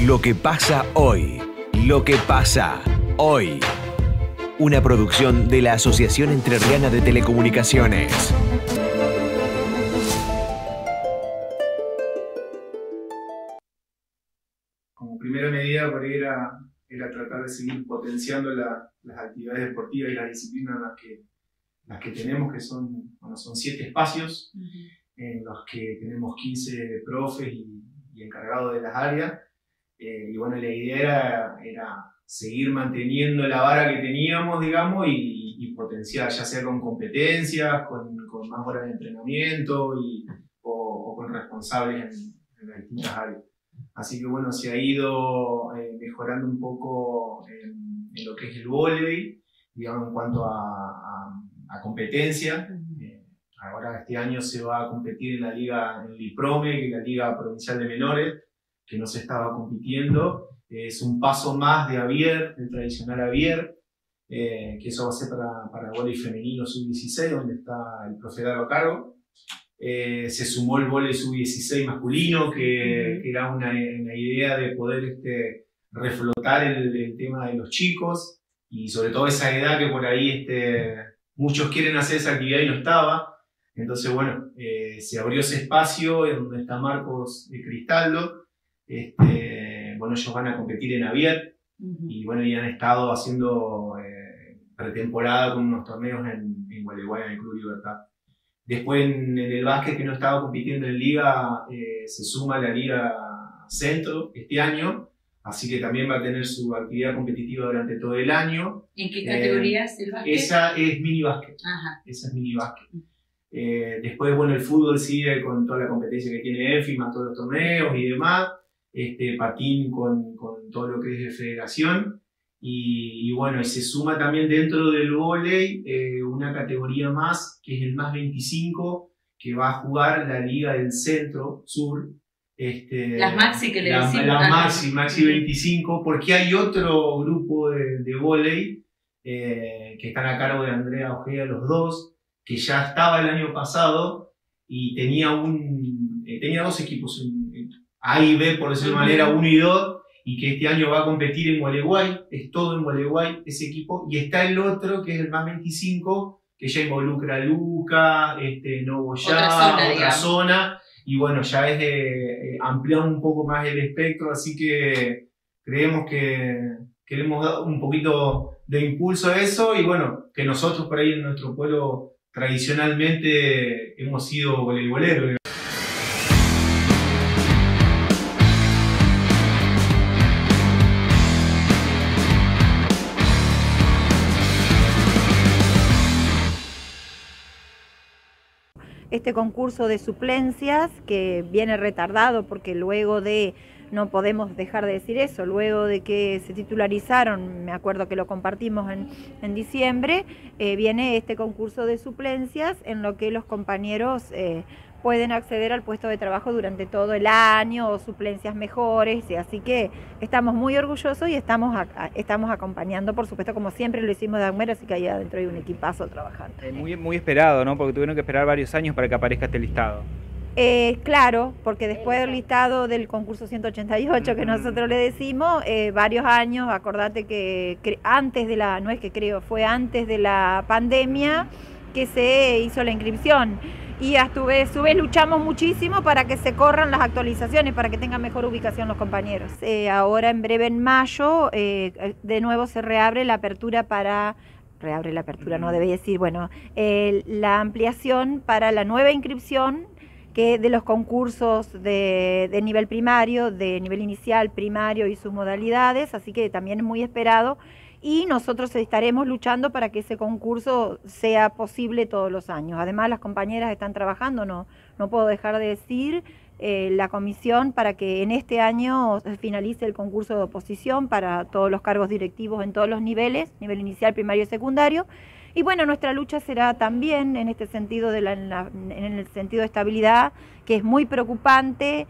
Lo que pasa hoy. Lo que pasa hoy. Una producción de la Asociación Entrerriana de Telecomunicaciones. Como primera medida por ahí era tratar de seguir potenciando las actividades deportivas y las disciplinas las que tenemos, que son 7 espacios, en los que tenemos 15 profes y encargados de las áreas. Y bueno, la idea era seguir manteniendo la vara que teníamos, digamos, y potenciar, ya sea con competencias, con más horas de entrenamiento o con responsables en las distintas áreas. Así que bueno, se ha ido mejorando un poco en lo que es el vóley, digamos, en cuanto a competencia. Ahora este año se va a competir en la liga, en el IPROME, que es la Liga Provincial de Menores, que no se estaba compitiendo. Es un paso más de Avier, del tradicional Avier, que eso va a ser para vóley femenino sub-16, donde está el profe Daro a cargo. Se sumó el vóley sub-16 masculino, que era una idea de poder reflotar el tema de los chicos, y sobre todo esa edad que por ahí muchos quieren hacer esa actividad y no estaba. Entonces, bueno, se abrió ese espacio en donde está Marcos Cristaldo. Bueno, ellos van a competir en Avier, y bueno, y han estado haciendo pretemporada con unos torneos en Gualeguay, en el Club Libertad. Después en el básquet, que no estaba compitiendo en liga, se suma la Liga Centro este año, así que también va a tener su actividad competitiva durante todo el año. ¿En qué categoría es el básquet? Esa es mini básquet. Ajá. Esa es mini básquet. Después, bueno, el fútbol sigue con toda la competencia que tiene EFI, más todos los torneos y demás. Patín con todo lo que es de federación. Y bueno, y se suma también dentro del vóley una categoría más, que es el más 25, que va a jugar la Liga del Centro Sur. Las Maxi que le decimos. La Maxi 25, porque hay otro grupo de vóley que están a cargo de Andrea Ojeda, los dos, que ya estaba el año pasado y tenía 2 equipos, A y B, por decirlo de manera, 1 y 2, y que este año va a competir en Gualeguay. Es todo en Gualeguay ese equipo, y está el otro, que es el más 25, que ya involucra a Luca, Novoya, otra zona, y bueno, ya es de ampliar un poco más el espectro, así que creemos que le hemos dado un poquito de impulso a eso, y bueno, que nosotros por ahí en nuestro pueblo tradicionalmente hemos sido voleiboleros. Este concurso de suplencias, que viene retardado porque luego de, no podemos dejar de decir eso, luego de que se titularizaron, me acuerdo que lo compartimos en diciembre, viene este concurso de suplencias en lo que los compañeros pueden acceder al puesto de trabajo durante todo el año, o suplencias mejores, así que estamos muy orgullosos y estamos acompañando, por supuesto, como siempre lo hicimos de Agmer, así que ahí adentro hay un equipazo trabajando. Muy esperado, ¿no? Porque tuvieron que esperar varios años para que aparezca este listado. Claro, porque después del listado del concurso 188 que nosotros le decimos, varios años, acordate que antes de la, no es que creo, fue antes de la pandemia que se hizo la inscripción. Y a su vez luchamos muchísimo para que se corran las actualizaciones, para que tengan mejor ubicación los compañeros. Ahora en breve, en mayo, de nuevo se reabre la apertura no debe decir, bueno, la ampliación para la nueva inscripción que de los concursos de nivel primario, de nivel inicial, primario y sus modalidades, así que también es muy esperado. Y nosotros estaremos luchando para que ese concurso sea posible todos los años. Además, las compañeras están trabajando, no puedo dejar de decir, la comisión para que en este año finalice el concurso de oposición para todos los cargos directivos en todos los niveles, nivel inicial, primario y secundario. Y bueno, nuestra lucha será también en este sentido, en el sentido de estabilidad, que es muy preocupante.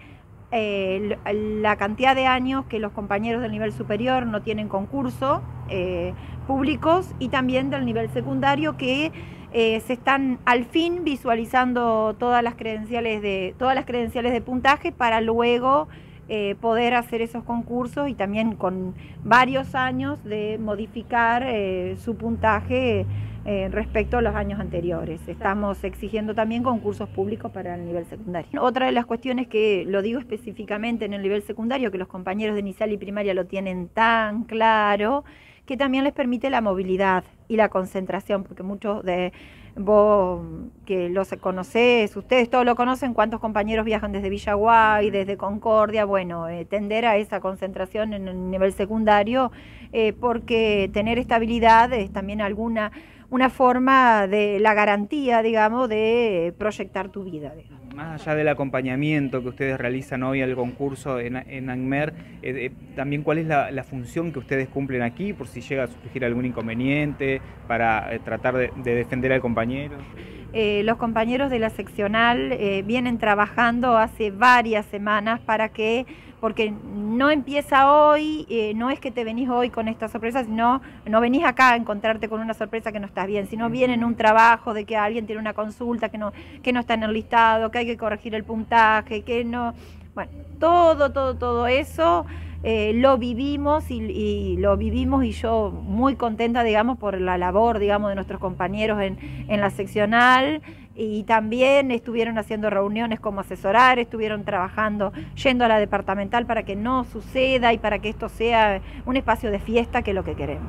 La cantidad de años que los compañeros del nivel superior no tienen concurso públicos, y también del nivel secundario, que se están al fin visualizando todas las credenciales de puntaje para luego poder hacer esos concursos y también con varios años de modificar su puntaje respecto a los años anteriores. Estamos exigiendo también concursos públicos para el nivel secundario. Otra de las cuestiones que lo digo específicamente en el nivel secundario, que los compañeros de inicial y primaria lo tienen tan claro, que también les permite la movilidad y la concentración, porque muchos de vos que los conocés, ustedes todos lo conocen, cuántos compañeros viajan desde Villaguay, desde Concordia, bueno, tender a esa concentración en el nivel secundario, porque tener estabilidad es también una forma de la garantía, digamos, de proyectar tu vida, digamos. Más allá del acompañamiento que ustedes realizan hoy al concurso en ANMER, también cuál es la función que ustedes cumplen aquí, por si llega a surgir algún inconveniente, para tratar de defender al compañero. Los compañeros de la seccional vienen trabajando hace varias semanas porque no empieza hoy, no es que te venís hoy con esta sorpresa, sino no venís acá a encontrarte con una sorpresa que no estás bien, sino viene en un trabajo de que alguien tiene una consulta que no está en el listado, que hay que corregir el puntaje, que no... Bueno, todo eso lo vivimos y lo vivimos, y yo muy contenta, digamos, por la labor, digamos, de nuestros compañeros en la seccional, y también estuvieron haciendo reuniones como asesorar, estuvieron trabajando, yendo a la departamental para que no suceda y para que esto sea un espacio de fiesta, que es lo que queremos.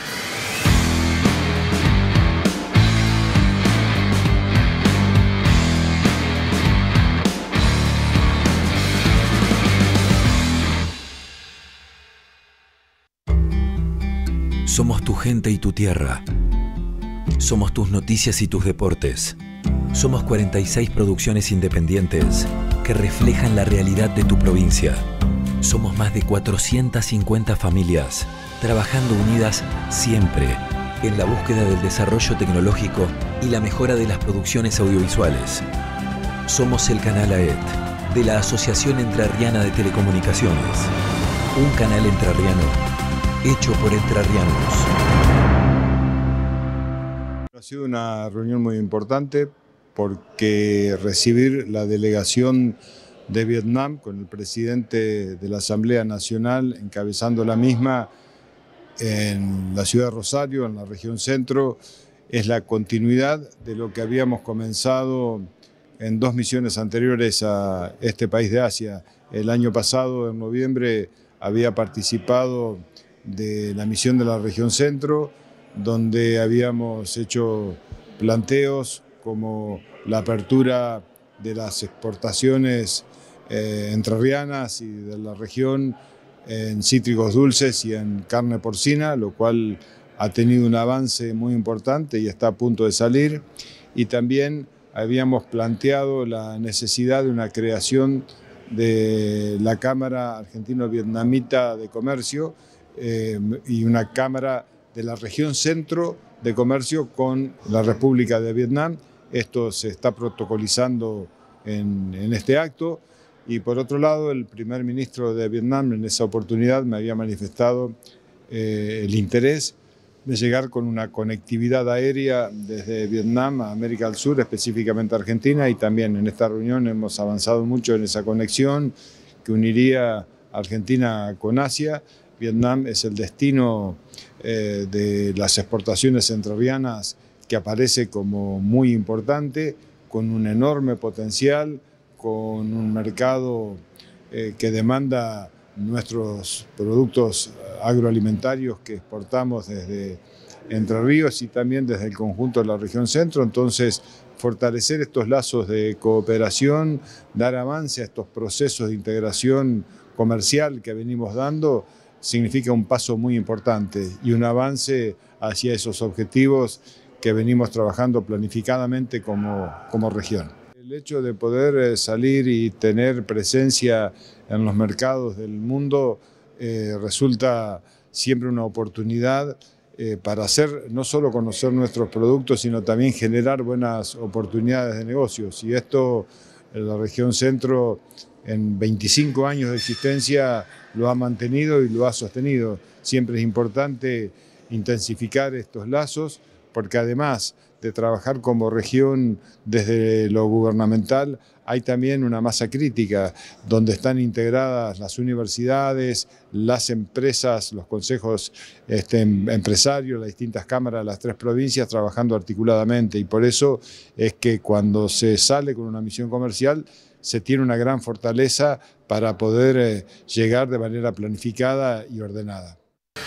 Somos tu gente y tu tierra. Somos tus noticias y tus deportes. Somos 46 producciones independientes que reflejan la realidad de tu provincia. Somos más de 450 familias, trabajando unidas siempre en la búsqueda del desarrollo tecnológico y la mejora de las producciones audiovisuales. Somos el canal AET, de la Asociación Entrerriana de Telecomunicaciones. Un canal entrerriano hecho por entrerrianos. Ha sido una reunión muy importante porque recibir la delegación de Vietnam con el presidente de la Asamblea Nacional encabezando la misma en la ciudad de Rosario, en la región centro, es la continuidad de lo que habíamos comenzado en 2 misiones anteriores a este país de Asia. El año pasado, en noviembre, había participado de la misión de la región centro, donde habíamos hecho planteos como la apertura de las exportaciones entrerrianas y de la región en cítricos dulces y en carne porcina, lo cual ha tenido un avance muy importante y está a punto de salir. Y también habíamos planteado la necesidad de una creación de la Cámara Argentino-Vietnamita de Comercio y una Cámara de la región centro de comercio con la República de Vietnam. Esto se está protocolizando en este acto. Y por otro lado, el primer ministro de Vietnam en esa oportunidad me había manifestado el interés de llegar con una conectividad aérea desde Vietnam a América del Sur, específicamente a Argentina, y también en esta reunión hemos avanzado mucho en esa conexión que uniría a Argentina con Asia. Vietnam es el destino de las exportaciones entrerrianas que aparece como muy importante, con un enorme potencial, con un mercado que demanda nuestros productos agroalimentarios que exportamos desde Entre Ríos y también desde el conjunto de la región centro. Entonces, fortalecer estos lazos de cooperación, dar avance a estos procesos de integración comercial que venimos dando, significa un paso muy importante y un avance hacia esos objetivos que venimos trabajando planificadamente como región. El hecho de poder salir y tener presencia en los mercados del mundo resulta siempre una oportunidad para hacer, no solo conocer nuestros productos, sino también generar buenas oportunidades de negocios. Y esto en la región centro, en 25 años de existencia, lo ha mantenido y lo ha sostenido. Siempre es importante intensificar estos lazos, porque además de trabajar como región desde lo gubernamental, hay también una masa crítica donde están integradas las universidades, las empresas, los consejos empresarios, las distintas cámaras de las 3 provincias trabajando articuladamente, y por eso es que cuando se sale con una misión comercial se tiene una gran fortaleza para poder llegar de manera planificada y ordenada.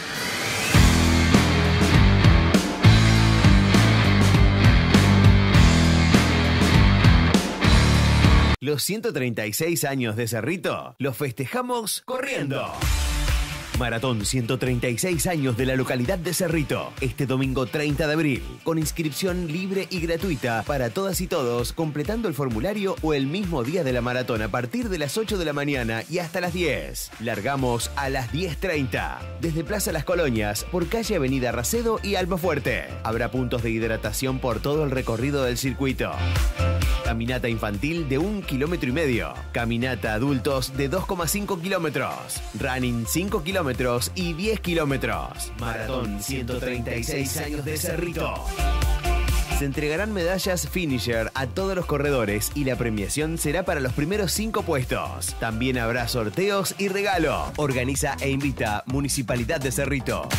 Los 136 años de Cerrito los festejamos corriendo. Maratón 136 años de la localidad de Cerrito, este domingo 30 de abril, con inscripción libre y gratuita para todas y todos, completando el formulario o el mismo día de la maratón a partir de las 8 de la mañana y hasta las 10. Largamos a las 10:30, desde Plaza Las Colonias, por calle Avenida Racedo y Almafuerte. Habrá puntos de hidratación por todo el recorrido del circuito. Caminata infantil de 1,5 kilómetros. Caminata adultos de 2,5 kilómetros. Running 5 kilómetros y 10 kilómetros. Maratón 136 años de Cerrito. Se entregarán medallas finisher a todos los corredores y la premiación será para los primeros 5 puestos. También habrá sorteos y regalo. Organiza e invita Municipalidad de Cerrito.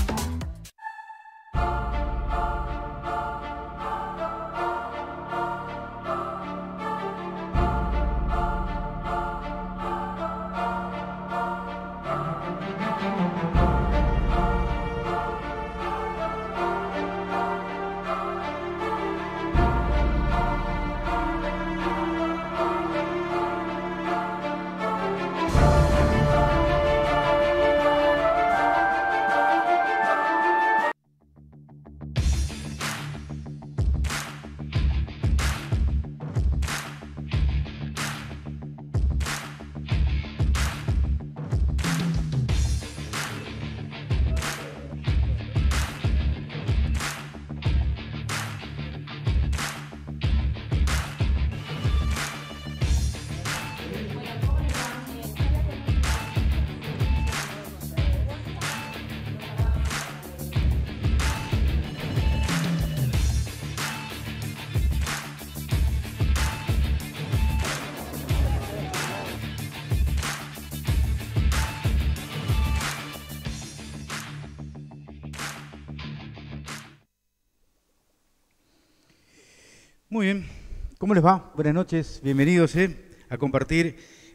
Muy bien, ¿cómo les va? Buenas noches, bienvenidos a compartir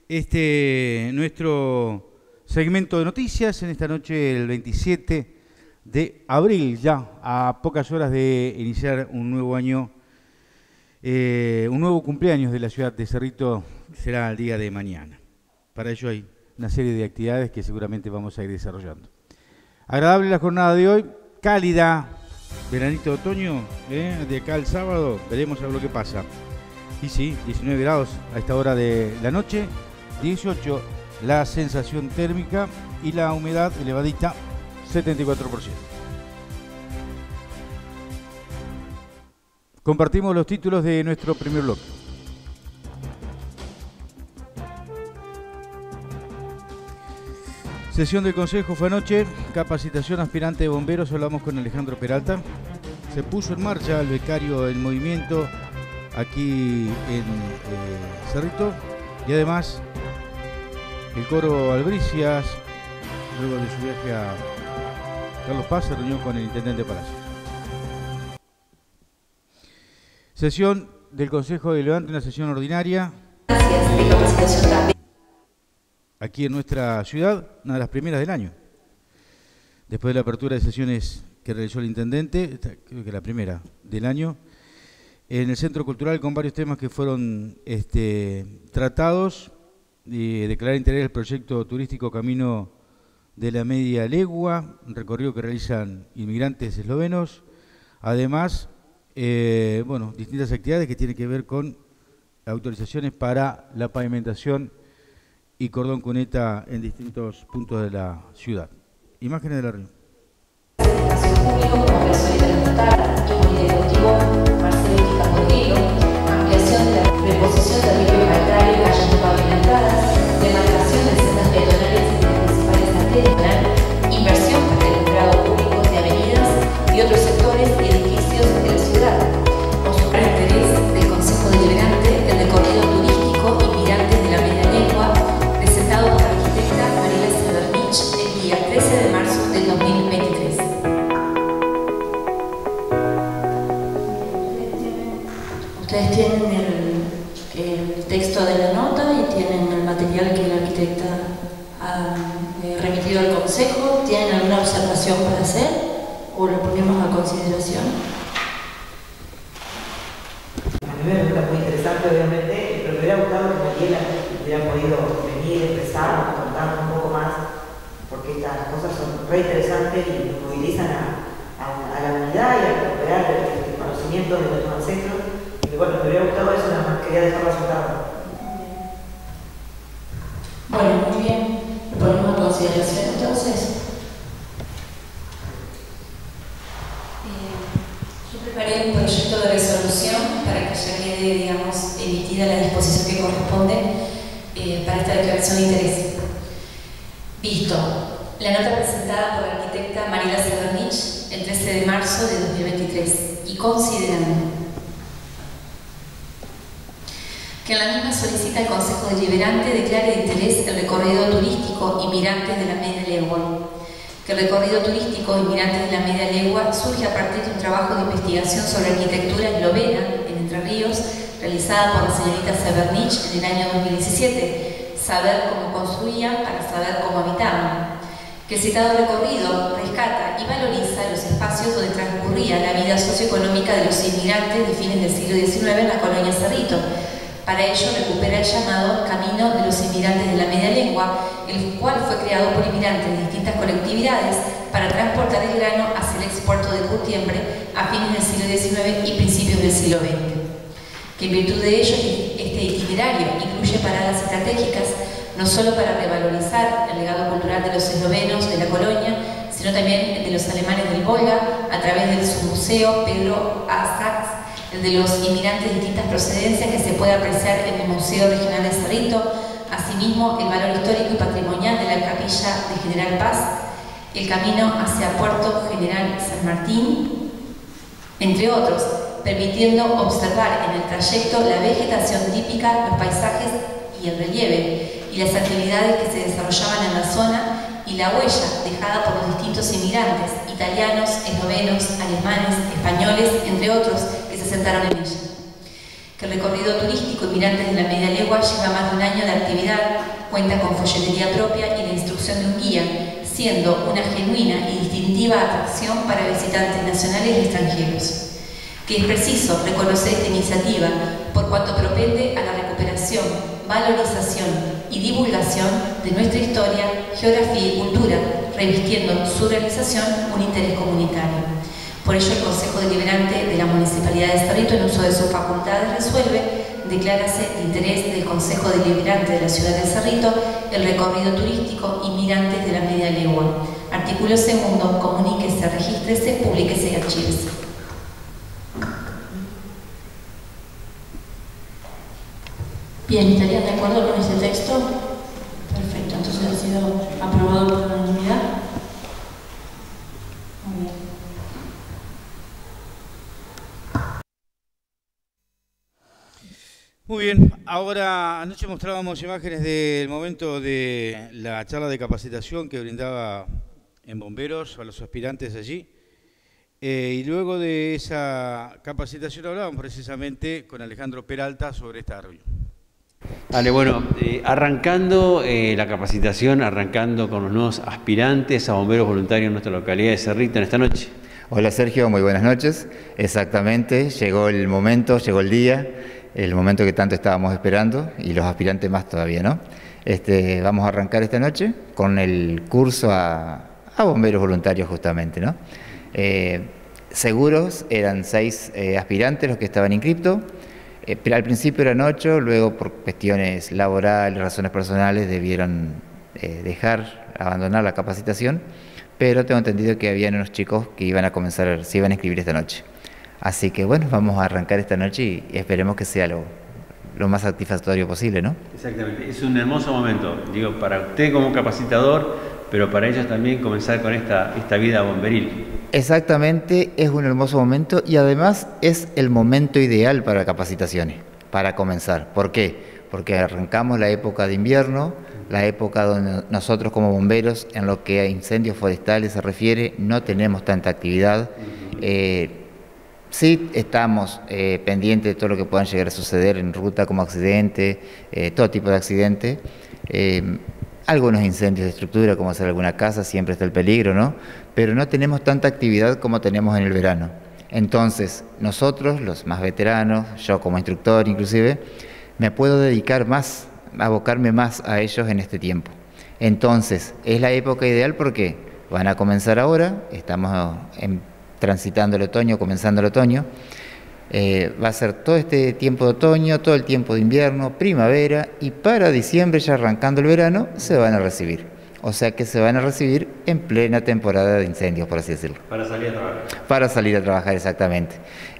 nuestro segmento de noticias en esta noche, el 27 de abril, ya a pocas horas de iniciar un nuevo año, un nuevo cumpleaños de la ciudad de Cerrito, será el día de mañana. Para ello hay una serie de actividades que seguramente vamos a ir desarrollando. Agradable la jornada de hoy, cálida. Veranito de otoño, de acá al sábado, veremos a ver lo que pasa. Y sí, 19 grados a esta hora de la noche, 18 la sensación térmica y la humedad elevadita, 74%. Compartimos los títulos de nuestro primer bloque. Sesión del Consejo fue anoche, capacitación aspirante de bomberos, hablamos con Alejandro Peralta. Se puso en marcha el becario en movimiento aquí en Cerrito y además el coro Albricias, luego de su viaje a Carlos Paz, se reunió con el intendente Palacio. Sesión del Consejo de Levante, una sesión ordinaria. De capacitación también. Aquí en nuestra ciudad, una de las primeras del año. Después de la apertura de sesiones que realizó el intendente, creo que la primera del año, en el Centro Cultural con varios temas que fueron tratados, y declarar interés el proyecto turístico Camino de la Media Legua, un recorrido que realizan inmigrantes eslovenos, además, distintas actividades que tienen que ver con autorizaciones para la pavimentación y cordón cuneta en distintos puntos de la ciudad. Imágenes de la reunión. Ampliación de la reposición de ríos calcáreos, calles no pavimentadas, demarcación de sendas peatonales y de principales arterias, inversión para el alumbrado público de avenidas y otros sectores y edificios de la ciudad. Consultar el interés del Consejo Deliberante el recorrido turístico directa han remitido al Consejo. ¿Tienen alguna observación para hacer o lo ponemos a consideración? A mí me resulta muy interesante, obviamente, pero me hubiera gustado que Mariela hubiera podido venir, expresar, contarnos un poco más, porque estas cosas son re interesantes y nos movilizan a la unidad y a recuperar el conocimiento de nuestros ancestros. Y bueno, me hubiera gustado eso, nada más quería dejarlo asentado. Bueno, muy bien. Lo ponemos a consideración entonces. Yo preparé un proyecto de resolución para que ya quede, digamos, emitida la disposición que corresponde para esta declaración de interés. Visto. La nota presentada por la arquitecta Mariela Severnich el 13 de marzo de 2023 y considerando que en la misma solicita al Consejo Deliberante declare de interés el recorrido turístico Inmigrantes de la Media Legua. Que el recorrido turístico Inmigrantes de la Media Legua surge a partir de un trabajo de investigación sobre arquitectura eslovena en Entre Ríos, realizada por la señorita Severnich en el año 2017, Saber cómo construían para saber cómo habitaban. Que el citado recorrido rescata y valoriza los espacios donde transcurría la vida socioeconómica de los inmigrantes de fines del siglo XIX en la colonia Cerrito. Para ello recupera el llamado Camino de los Inmigrantes de la Media Legua, el cual fue creado por inmigrantes de distintas colectividades para transportar el grano hacia el expuerto de Curtiembre a fines del siglo XIX y principios del siglo XX. Que en virtud de ello este itinerario incluye paradas estratégicas no solo para revalorizar el legado cultural de los eslovenos de la colonia, sino también de los alemanes del Volga, a través de su museo Pedro A. Sachs, el de los inmigrantes de distintas procedencias que se puede apreciar en el Museo Regional de Cerrito, asimismo el valor histórico y patrimonial de la capilla de General Paz, el camino hacia Puerto General San Martín, entre otros, permitiendo observar en el trayecto la vegetación típica, los paisajes y el relieve, y las actividades que se desarrollaban en la zona y la huella dejada por los distintos inmigrantes, italianos, eslovenos, alemanes, españoles, entre otros, que se asentaron en ella. Que el recorrido turístico Inmigrantes de la Media Legua lleva más de un año de actividad, cuenta con folletería propia y la instrucción de un guía, siendo una genuina y distintiva atracción para visitantes nacionales y extranjeros. Que es preciso reconocer esta iniciativa por cuanto propende a la recuperación, valorización y divulgación de nuestra historia, geografía y cultura, revistiendo su realización un interés comunitario. Por ello, el Consejo Deliberante de la Municipalidad de Cerrito, en uso de sus facultades, resuelve declararse de interés del Consejo Deliberante de la Ciudad de Cerrito el recorrido turístico Inmigrantes de la Media Legua. Artículo 2, comuníquese, regístrese, publíquese y archívese. Bien, ¿estarían de acuerdo con este texto? Perfecto, entonces ha sido aprobado por unanimidad. Muy bien. Muy bien, ahora anoche mostrábamos imágenes del momento de la charla de capacitación que brindaba en Bomberos a los aspirantes allí. Y luego de esa capacitación hablábamos precisamente con Alejandro Peralta sobre esta reunión. Vale, bueno, arrancando la capacitación, arrancando con los nuevos aspirantes a bomberos voluntarios en nuestra localidad de Cerrito en esta noche. Hola Sergio, muy buenas noches. Exactamente, llegó el momento, llegó el día, el momento que tanto estábamos esperando y los aspirantes más todavía, ¿no? Vamos a arrancar esta noche con el curso a bomberos voluntarios justamente, ¿no? Seguros, eran 6 aspirantes los que estaban inscriptos. Pero al principio eran 8, luego por cuestiones laborales, razones personales, debieron abandonar la capacitación, pero tengo entendido que habían unos chicos que se iban a inscribir esta noche. Así que bueno, vamos a arrancar esta noche y esperemos que sea lo más satisfactorio posible, ¿no? Exactamente, es un hermoso momento, digo, para usted como capacitador, pero para ellos también comenzar con esta vida bomberil. Exactamente, es un hermoso momento y además es el momento ideal para capacitaciones, para comenzar. ¿Por qué? Porque arrancamos la época de invierno, la época donde nosotros como bomberos, en lo que a incendios forestales se refiere, no tenemos tanta actividad. Sí estamos pendientes de todo lo que puedan llegar a suceder en ruta como accidente, todo tipo de accidente, Algunos incendios de estructura, como hacer alguna casa, siempre está el peligro, ¿no? Pero no tenemos tanta actividad como tenemos en el verano. Entonces, nosotros, los más veteranos, yo como instructor inclusive, me puedo dedicar más, abocarme más a ellos en este tiempo. Entonces, es la época ideal porque van a comenzar ahora, estamos transitando el otoño, comenzando el otoño. Va a ser todo este tiempo de otoño, todo el tiempo de invierno, primavera, y para diciembre, ya arrancando el verano, se van a recibir. O sea que se van a recibir en plena temporada de incendios, por así decirlo. Para salir a trabajar. Para salir a trabajar, exactamente.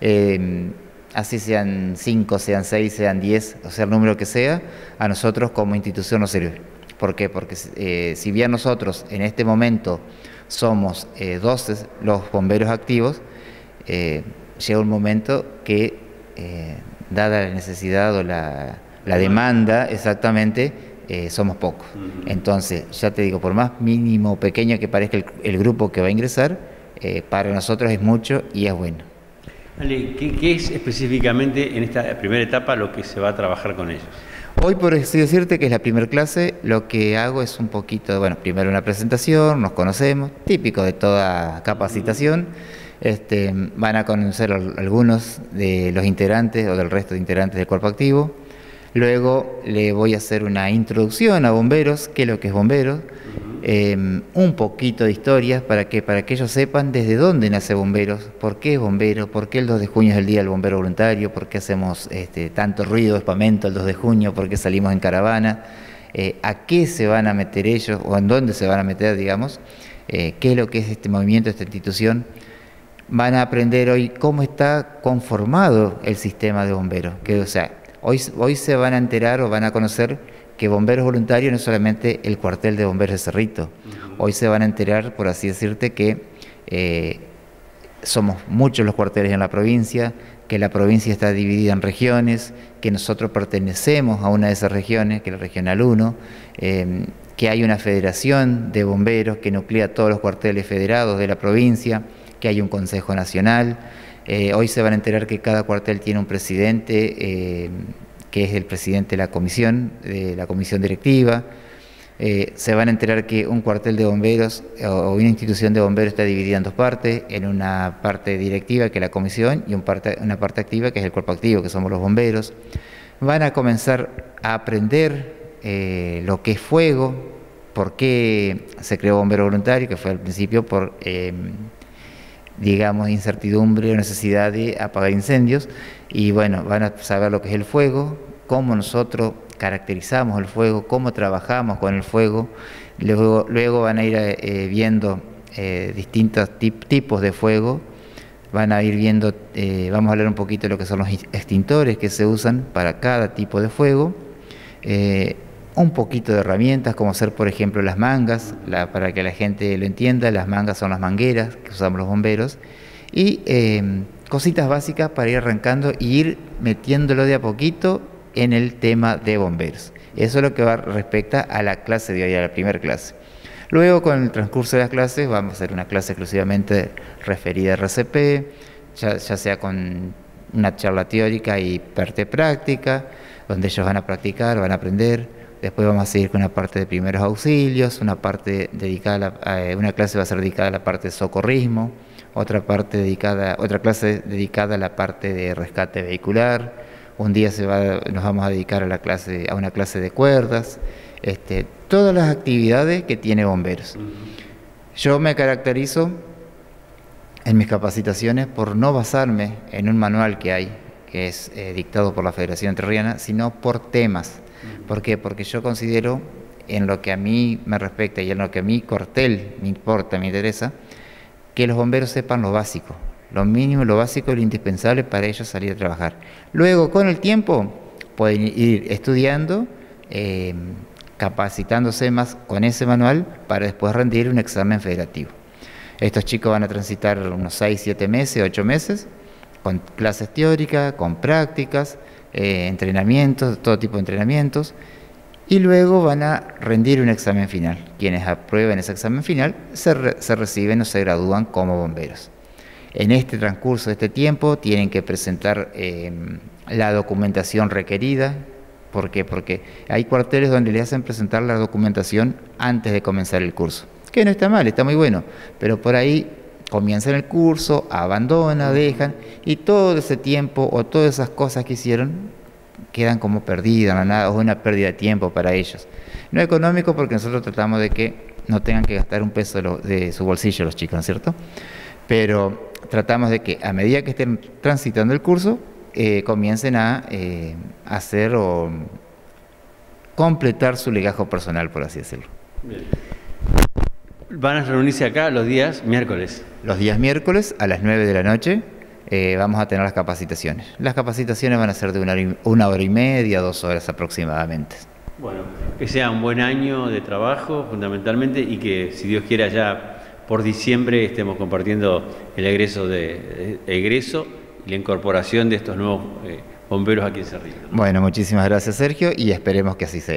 Así sean 5, sean 6, sean 10, o sea el número que sea, a nosotros como institución nos sirve. ¿Por qué? Porque si bien nosotros en este momento somos 12 los bomberos activos, llega un momento que, dada la necesidad o la demanda, exactamente, somos pocos. Entonces, ya te digo, por más mínimo o pequeño que parezca el grupo que va a ingresar, para nosotros es mucho y es bueno. Ale, ¿qué es específicamente en esta primera etapa lo que se va a trabajar con ellos? Hoy, por así decirte, que es la primera clase, lo que hago es un poquito, bueno, primero una presentación, nos conocemos, típico de toda capacitación. Van a conocer algunos de los integrantes o del resto de integrantes del cuerpo activo. Luego le voy a hacer una introducción a bomberos, qué es lo que es bomberos, un poquito de historias para que ellos sepan desde dónde nace bomberos, por qué es bombero, por qué el 2 de junio es el Día del Bombero Voluntario, por qué hacemos tanto ruido, espamento el 2 de junio, por qué salimos en caravana, a qué se van a meter ellos o en dónde se van a meter, digamos, qué es lo que es este movimiento, esta institución. Van a aprender hoy cómo está conformado el sistema de bomberos, que, o sea, hoy se van a enterar o van a conocer que Bomberos Voluntarios no es solamente el cuartel de bomberos de Cerrito. Hoy se van a enterar, por así decirte, que somos muchos los cuarteles en la provincia, que la provincia está dividida en regiones, que nosotros pertenecemos a una de esas regiones, que es la Regional 1, que hay una federación de bomberos que nuclea todos los cuarteles federados de la provincia, que hay un Consejo Nacional. Hoy se van a enterar que cada cuartel tiene un presidente, que es el presidente de la comisión directiva. Se van a enterar que un cuartel de bomberos o una institución de bomberos está dividida en dos partes, en una parte directiva, que es la comisión, y una parte activa, que es el cuerpo activo, que somos los bomberos. Van a comenzar a aprender lo que es fuego, por qué se creó Bombero Voluntario, que fue al principio por digamos, incertidumbre o necesidad de apagar incendios, y bueno, van a saber lo que es el fuego, cómo nosotros caracterizamos el fuego, cómo trabajamos con el fuego. Luego van a ir viendo distintos tipos de fuego, van a ir viendo, vamos a hablar un poquito de lo que son los extintores que se usan para cada tipo de fuego, un poquito de herramientas, como ser, por ejemplo, las mangas, para que la gente lo entienda, las mangas son las mangueras que usamos los bomberos, y cositas básicas para ir arrancando y ir metiéndolo de a poquito en el tema de bomberos. Eso es lo que va respecto a la clase de hoy, a la primera clase. Luego, con el transcurso de las clases, vamos a hacer una clase exclusivamente referida a RCP, ya sea con una charla teórica y parte práctica, donde ellos van a practicar, van a aprender. Después vamos a seguir con una parte de primeros auxilios, una parte dedicada una clase va a ser dedicada a la parte de socorrismo, otra clase dedicada a la parte de rescate vehicular. Un día nos vamos a dedicar a una clase de cuerdas, todas las actividades que tiene bomberos. Yo me caracterizo en mis capacitaciones por no basarme en un manual que hay, que es dictado por la Federación Entrerriana, sino por temas. ¿Por qué? Porque yo considero, en lo que a mí me respecta y en lo que a mi cuartel me importa, me interesa, que los bomberos sepan lo básico, lo mínimo, lo básico y lo indispensable para ellos salir a trabajar. Luego, con el tiempo, pueden ir estudiando, capacitándose más con ese manual para después rendir un examen federativo. Estos chicos van a transitar unos 6, 7 meses, 8 meses, con clases teóricas, con prácticas, entrenamientos, todo tipo de entrenamientos, y luego van a rendir un examen final. Quienes aprueben ese examen final se reciben o se gradúan como bomberos. En este transcurso de este tiempo tienen que presentar la documentación requerida ¿Por qué? Porque hay cuarteles donde le hacen presentar la documentación antes de comenzar el curso, que no está mal, está muy bueno, pero por ahí comienzan el curso, abandonan, dejan, y todo ese tiempo o todas esas cosas que hicieron quedan como perdidas, nada, o una pérdida de tiempo para ellos. No económico, porque nosotros tratamos de que no tengan que gastar un peso de su bolsillo los chicos, ¿no es cierto? Pero tratamos de que a medida que estén transitando el curso, comiencen a hacer o completar su legajo personal, por así decirlo. Bien. ¿Van a reunirse acá los días miércoles? Los días miércoles a las 9 de la noche vamos a tener las capacitaciones. Las capacitaciones van a ser de una hora y media, 2 horas aproximadamente. Bueno, que sea un buen año de trabajo fundamentalmente y que, si Dios quiera, ya por diciembre estemos compartiendo el egreso y la incorporación de estos nuevos bomberos aquí en Cerrito, ¿no? Bueno, muchísimas gracias, Sergio, y esperemos que así sea.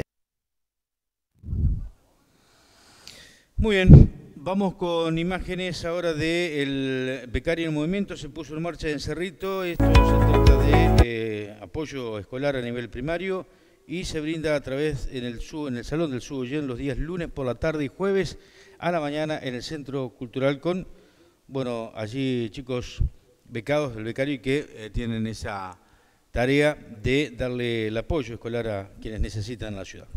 Muy bien, vamos con imágenes ahora del Becario en Movimiento. Se puso en marcha en Cerrito. Esto se trata de apoyo escolar a nivel primario y se brinda a través en el Salón del Suboyén los días lunes por la tarde y jueves a la mañana en el Centro Cultural con, bueno, allí chicos becados del becario y que tienen esa tarea de darle el apoyo escolar a quienes necesitan la ciudad.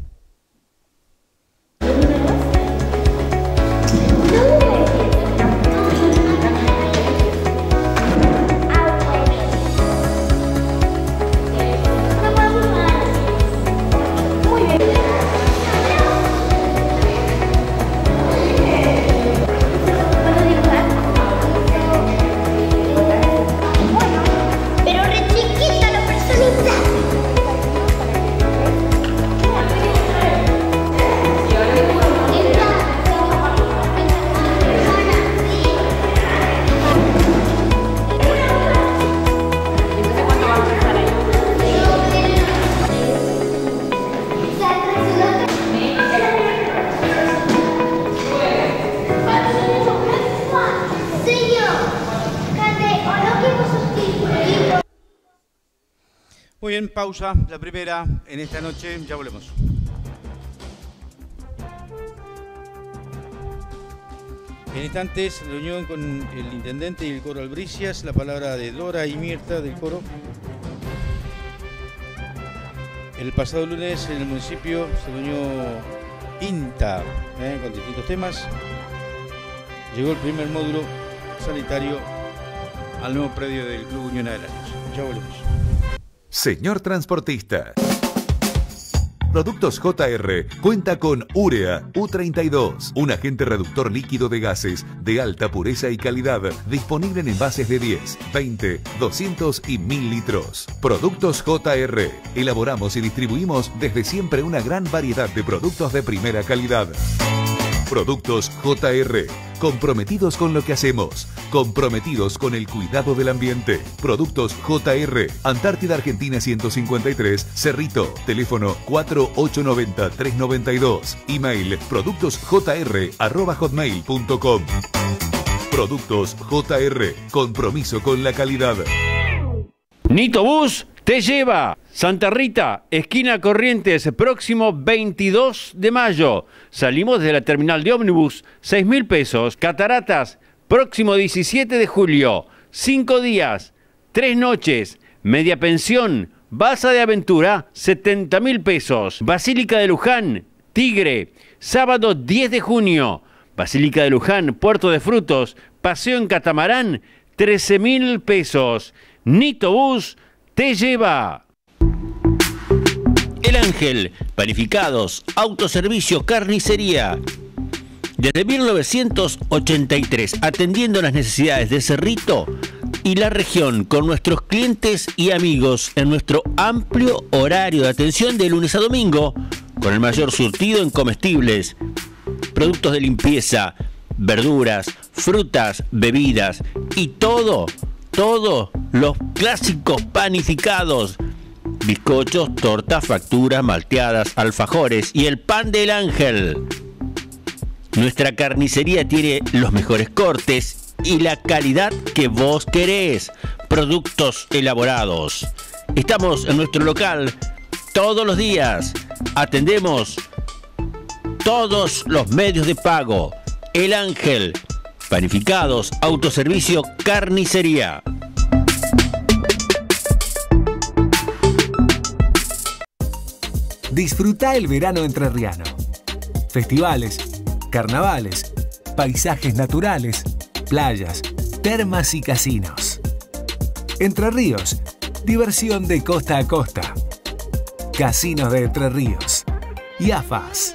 Muy bien, pausa, la primera en esta noche, ya volvemos. En instantes, reunión con el intendente y el coro Albricias, la palabra de Dora y Mirta del coro. El pasado lunes en el municipio se reunió INTA con distintos temas. Llegó el primer módulo sanitario al nuevo predio del Club Unión Agrarios. Ya volvemos. Señor transportista. Productos JR cuenta con Urea U32, un agente reductor líquido de gases de alta pureza y calidad, disponible en envases de 10, 20, 200 y 1000 litros. Productos JR, elaboramos y distribuimos desde siempre una gran variedad de productos de primera calidad. Productos JR, comprometidos con lo que hacemos, comprometidos con el cuidado del ambiente. Productos JR, Antártida Argentina 153, Cerrito, teléfono 4890-392, email productosjr@hotmail.com. Productos JR, compromiso con la calidad. Nito Bus te lleva. Santa Rita, esquina Corrientes, próximo 22 de mayo. Salimos de la terminal de ómnibus, 6.000 pesos. Cataratas, próximo 17 de julio. 5 días, 3 noches, media pensión, balsa de aventura, 70.000 pesos. Basílica de Luján, Tigre, sábado 10 de junio. Basílica de Luján, Puerto de Frutos, paseo en catamarán, 13.000 pesos. Nito Bus te lleva. El Ángel, panificados, autoservicio, carnicería. Desde 1983, atendiendo las necesidades de Cerrito y la región con nuestros clientes y amigos en nuestro amplio horario de atención de lunes a domingo, con el mayor surtido en comestibles, productos de limpieza, verduras, frutas, bebidas y todos los clásicos panificados. Bizcochos, tortas, facturas, malteadas, alfajores y el pan del Ángel. Nuestra carnicería tiene los mejores cortes y la calidad que vos querés. Productos elaborados. Estamos en nuestro local todos los días. Atendemos todos los medios de pago. El Ángel, panificados, autoservicio, carnicería. Disfruta el verano entrerriano. Festivales, carnavales, paisajes naturales, playas, termas y casinos. Entre Ríos, diversión de costa a costa. Casinos de Entre Ríos. IAFAS.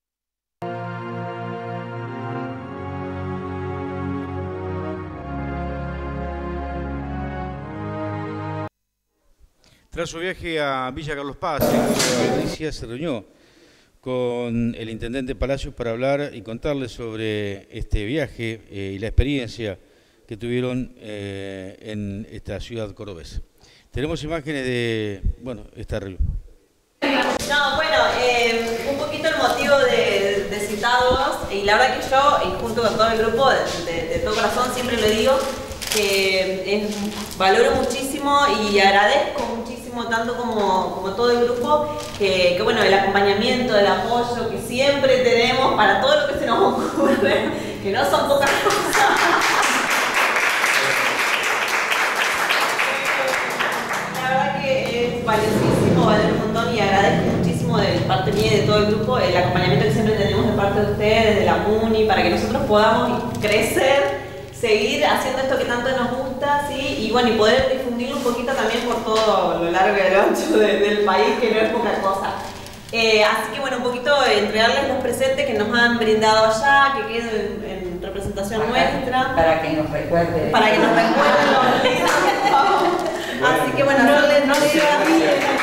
Tras su viaje a Villa Carlos Paz, Alicia se reunió con el intendente Palacios para hablar y contarle sobre este viaje y la experiencia que tuvieron en esta ciudad cordobesa. Tenemos imágenes de, bueno, esta reunión. No, bueno, un poquito el motivo de citarlos, y la verdad que yo, y junto con todo el grupo, de todo corazón, siempre le digo que valoro muchísimo y agradezco muchísimo, tanto como todo el grupo, que bueno, el acompañamiento, el apoyo que siempre tenemos para todo lo que se nos ocurre, que no son pocas cosas. La verdad que es valiosísimo, vale un montón, y agradezco muchísimo de parte mía y de todo el grupo el acompañamiento que siempre tenemos de parte de ustedes, de la MUNI, para que nosotros podamos crecer, seguir haciendo esto que tanto nos gusta, ¿sí? Y bueno, y poder difundirlo un poquito también por todo lo largo y lo ancho del país, que no es poca cosa. Así que bueno, un poquito entregarles los presentes que nos han brindado allá, que queden en representación nuestra. Para que nos recuerden. Para que nos recuerden los lindos. Así que bueno, no le digan.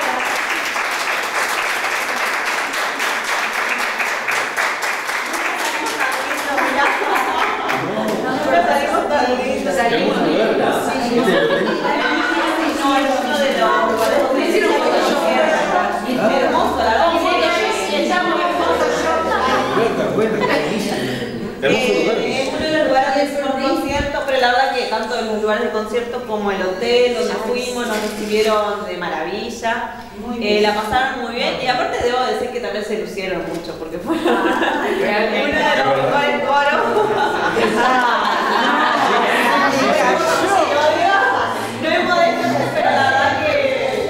Es uno de los lugares de concierto, pero la verdad que tanto en los lugares de concierto como el hotel donde fuimos nos recibieron de maravilla, la pasaron muy bien, y aparte debo decir que también se lucieron mucho porque fueron uno de los mejores coros. No es modesto, pero la verdad que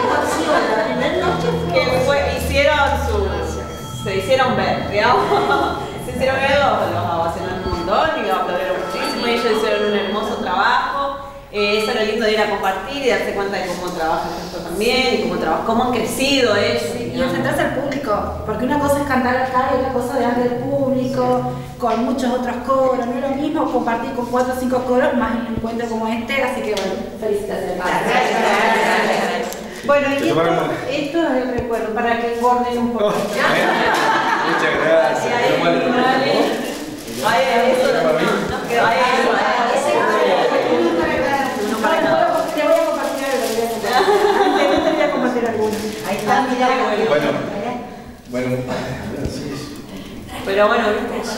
se hicieron ver, digamos. Se hicieron ver, los ovacionaron un montón y los aplaudieron muchísimo, y ellos hicieron un hermoso trabajo. Eso era lindo de ir a compartir y darse cuenta de cómo trabajan esto también y cómo han crecido ellos. Y enfrentarse al público, porque una cosa es cantar acá y otra cosa delante del público, con muchos otros coros. No es lo mismo compartir con 4 o 5 coros más en un encuentro como este, así que bueno, felicitaciones. Bueno, y esto es el recuerdo, para que engorden un poco. Muchas gracias. Te voy a compartir algo. Te voy a compartir algunos. Ahí está, mira. Bueno. Pero bueno,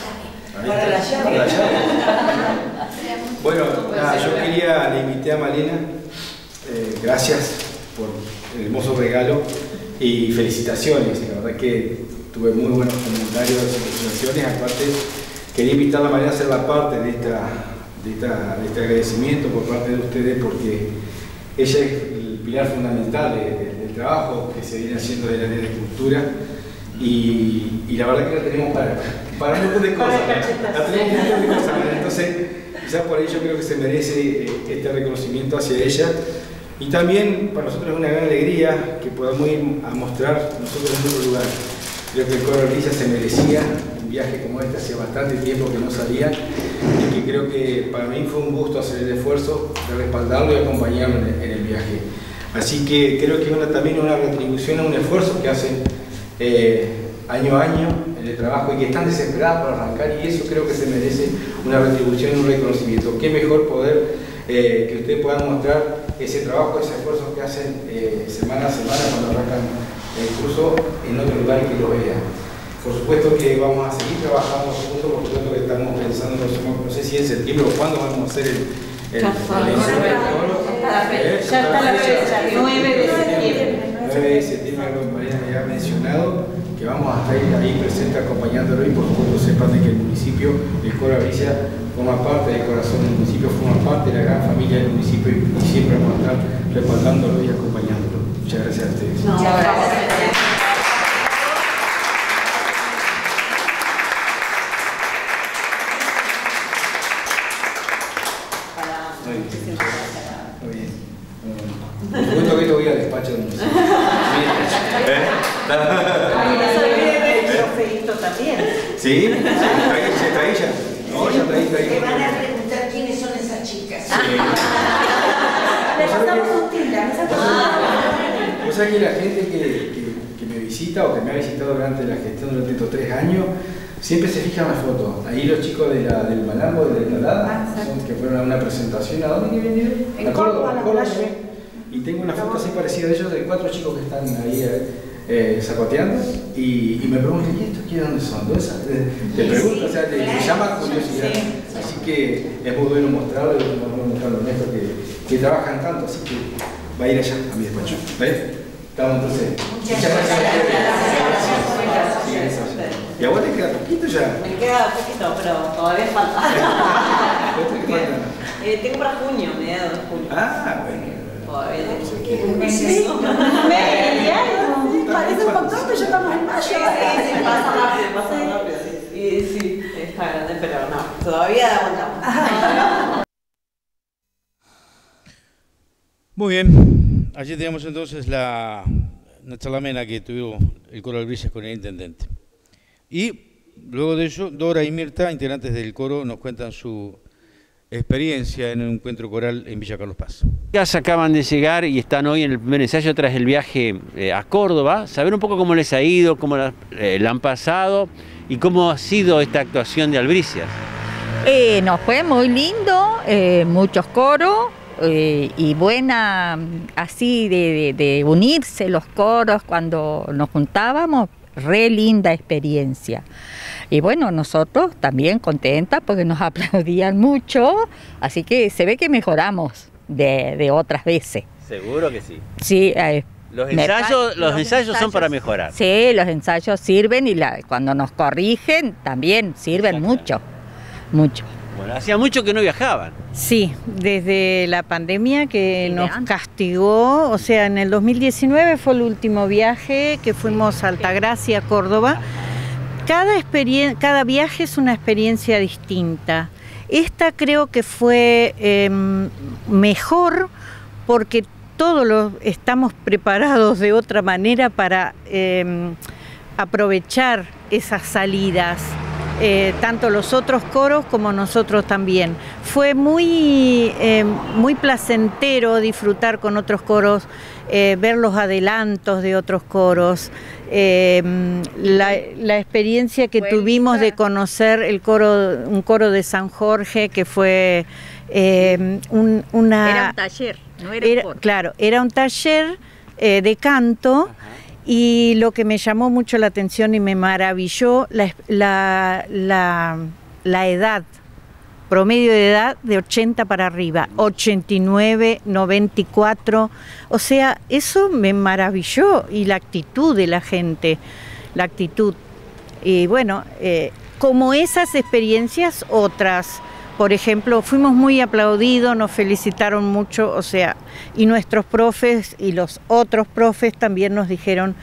bueno, nada, yo le invité a Malena, gracias por el hermoso regalo y felicitaciones. La verdad que tuve muy buenos comentarios y felicitaciones. Aparte, quería invitar a Malena a ser la parte de este agradecimiento por parte de ustedes, porque ella es el pilar fundamental del trabajo que se viene haciendo del área de cultura, y la verdad que la tenemos para un montón de cosas. Entonces, quizás por ahí yo creo que se merece este reconocimiento hacia ella. Y también para nosotros es una gran alegría que podamos ir a mostrar nosotros en otro lugar. Creo que el coro Orilla se merecía un viaje como este, hacía bastante tiempo que no salía, y que creo que para mí fue un gusto hacer el esfuerzo de respaldarlo y acompañarlo en el viaje. Así que creo que es también una retribución a un esfuerzo que hacen año a año en el trabajo, y que están desesperados por arrancar, y eso creo que se merece una retribución y un reconocimiento. Qué mejor poder que ustedes puedan mostrar ese trabajo, ese esfuerzo que hacen semana a semana cuando arrancan el curso en otro lugar y que lo vean. Por supuesto que vamos a seguir trabajando juntos, por supuesto que estamos pensando, no sé si en septiembre o cuándo vamos a hacer el ya está la fecha, 9 de septiembre. 9 de septiembre, como Mariana ya ha mencionado, que vamos a estar ahí presentes acompañándolo, y por supuesto sepan de que el municipio, el coro Albricias, forma parte del corazón del municipio, forma parte de la gran familia del municipio, y siempre vamos a estar respaldándolo y acompañándolo. Muchas gracias a ustedes. Muchas gracias. Por supuesto que te voy al despacho del municipio. No se olviden del trofeito también. ¿Sí? ¿Se trae ya? No, ya traí. Me van a preguntar quiénes son esas chicas. Le pasamos un tilde, Vos sabés que la gente que me visita o que me ha visitado durante la gestión durante estos 3 años, siempre se fija en la foto. Ahí los chicos del Malambo, de Talada, que fueron a una presentación. ¿A dónde vinieron? En Córdoba, y tengo una foto así parecida de ellos, de 4 chicos que están ahí zapateando, y me preguntan, ¿y estos quiénes dónde son? Te pregunto, o sea, te llama curiosidad. Así que es muy bueno mostrarlo, es muy bueno mostrarlo a Néstor que trabajan tanto, así que va a ir allá a mi despacho. ¿Ves? Estamos entonces. Muchas gracias. ¿Y a vos te queda poquito ya? Me queda poquito, pero todavía falta. Tengo para junio, mediados de junio. Ah, bueno. Todavía Sí, parece un montón, pero ya estamos en mayo. Sí, pasa rápido. Sí, está grande, pero no, todavía aguantamos. Muy bien, allí tenemos entonces una charla amena que tuvo el coro Albricias con el intendente. Y luego de eso, Dora y Mirta, integrantes del coro, nos cuentan su experiencia en un encuentro coral en Villa Carlos Paz. Ya acaban de llegar y están hoy en el primer ensayo tras el viaje a Córdoba. Saber un poco cómo les ha ido, cómo la han pasado y cómo ha sido esta actuación de Albricias. Nos fue muy lindo, muchos coros y buena, así de unirse los coros cuando nos juntábamos, re linda experiencia. Y bueno, nosotros también contentas porque nos aplaudían mucho, así que se ve que mejoramos de otras veces. Seguro que sí. Sí, los ensayos son para mejorar. Sí, los ensayos sirven y cuando nos corrigen también sirven mucho. Bueno, hacía mucho que no viajaban. Sí, desde la pandemia que nos castigó, o sea, en el 2019 fue el último viaje que fuimos a Altagracia, Córdoba. Cada viaje es una experiencia distinta. Esta creo que fue mejor porque todos estamos preparados de otra manera para aprovechar esas salidas. Tanto los otros coros como nosotros también. Fue muy placentero disfrutar con otros coros, ver los adelantos de otros coros, la experiencia que tuvimos de conocer un coro de San Jorge que fue Era un taller, no era un coro. Claro, era un taller de canto. Y lo que me llamó mucho la atención y me maravilló, la edad, promedio de edad de 80 para arriba, 89, 94, o sea, eso me maravilló, y la actitud de la gente, la actitud. Y bueno, como esas experiencias, otras. Por ejemplo, fuimos muy aplaudidos, nos felicitaron mucho, o sea, y nuestros profes y los otros profes también nos dijeron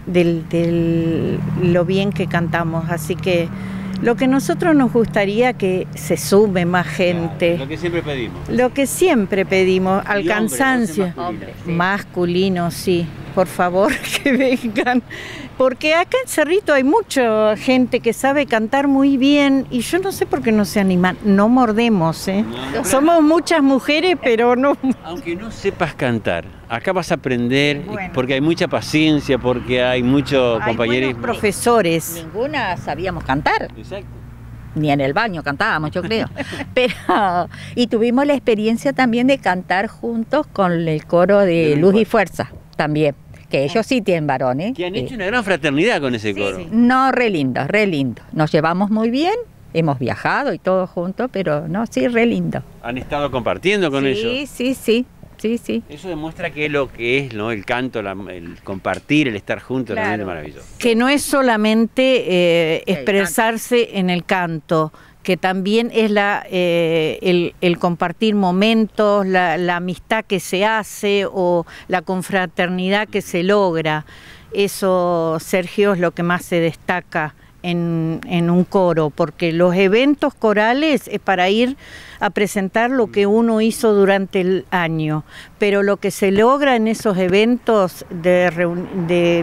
lo bien que cantamos. Así que lo que nosotros nos gustaría que se sume más gente. Claro, lo que siempre pedimos. Lo que siempre pedimos, al cansancio. Masculino, sí. Por favor, que vengan. Porque acá en Cerrito hay mucha gente que sabe cantar muy bien y yo no sé por qué no se animan. No mordemos, ¿eh? No. Somos muchas mujeres, pero no. Aunque no sepas cantar, acá vas a aprender, porque hay mucha paciencia, porque hay mucho compañerismo. Hay profesores. Ninguna sabíamos cantar. Exacto. Ni en el baño cantábamos, yo creo. Y tuvimos la experiencia también de cantar juntos con el coro de Luz y Fuerza también. Que ellos sí tienen varones. Que han hecho una gran fraternidad con ese coro. Sí. No, re lindo, re lindo. Nos llevamos muy bien, hemos viajado y todo juntos, pero no, sí, re lindo. ¿Han estado compartiendo con ellos? Sí. Sí, sí. Eso demuestra que lo que es, ¿no?, el canto, el compartir, el estar juntos, Claro. realmente maravilloso. Que no es solamente expresarse en el canto, que también es el compartir momentos, la amistad que se hace o la confraternidad que se logra. Eso, Sergio, es lo que más se destaca en un coro, porque los eventos corales es para ir a presentar lo que uno hizo durante el año, pero lo que se logra en esos eventos de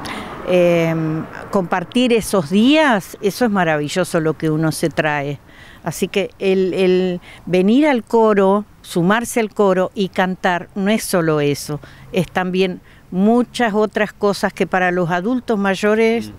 compartir esos días, eso es maravilloso lo que uno se trae. Así que el venir al coro, sumarse al coro y cantar no es solo eso, es también muchas otras cosas que para los adultos mayores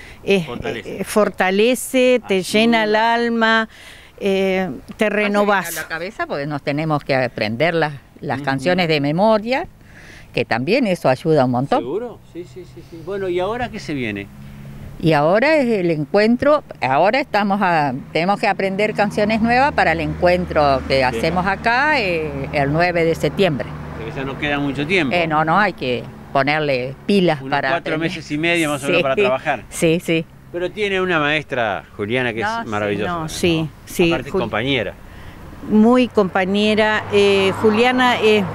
fortalece, te llena el alma, te renovas. la cabeza porque nos tenemos que aprender las canciones de memoria, que también eso ayuda un montón. ¿Seguro? Sí, sí, sí, sí. Bueno, ¿y ahora qué se viene? Y ahora es el encuentro, ahora tenemos que aprender canciones nuevas para el encuentro que hacemos acá el 9 de septiembre. Porque ya no queda mucho tiempo. No, hay que ponerle pilas para 4 meses y medio más o menos para trabajar. Sí, sí. Pero tiene una maestra, Juliana, que es maravillosa. Sí. Aparte compañera. Muy compañera. Juliana es,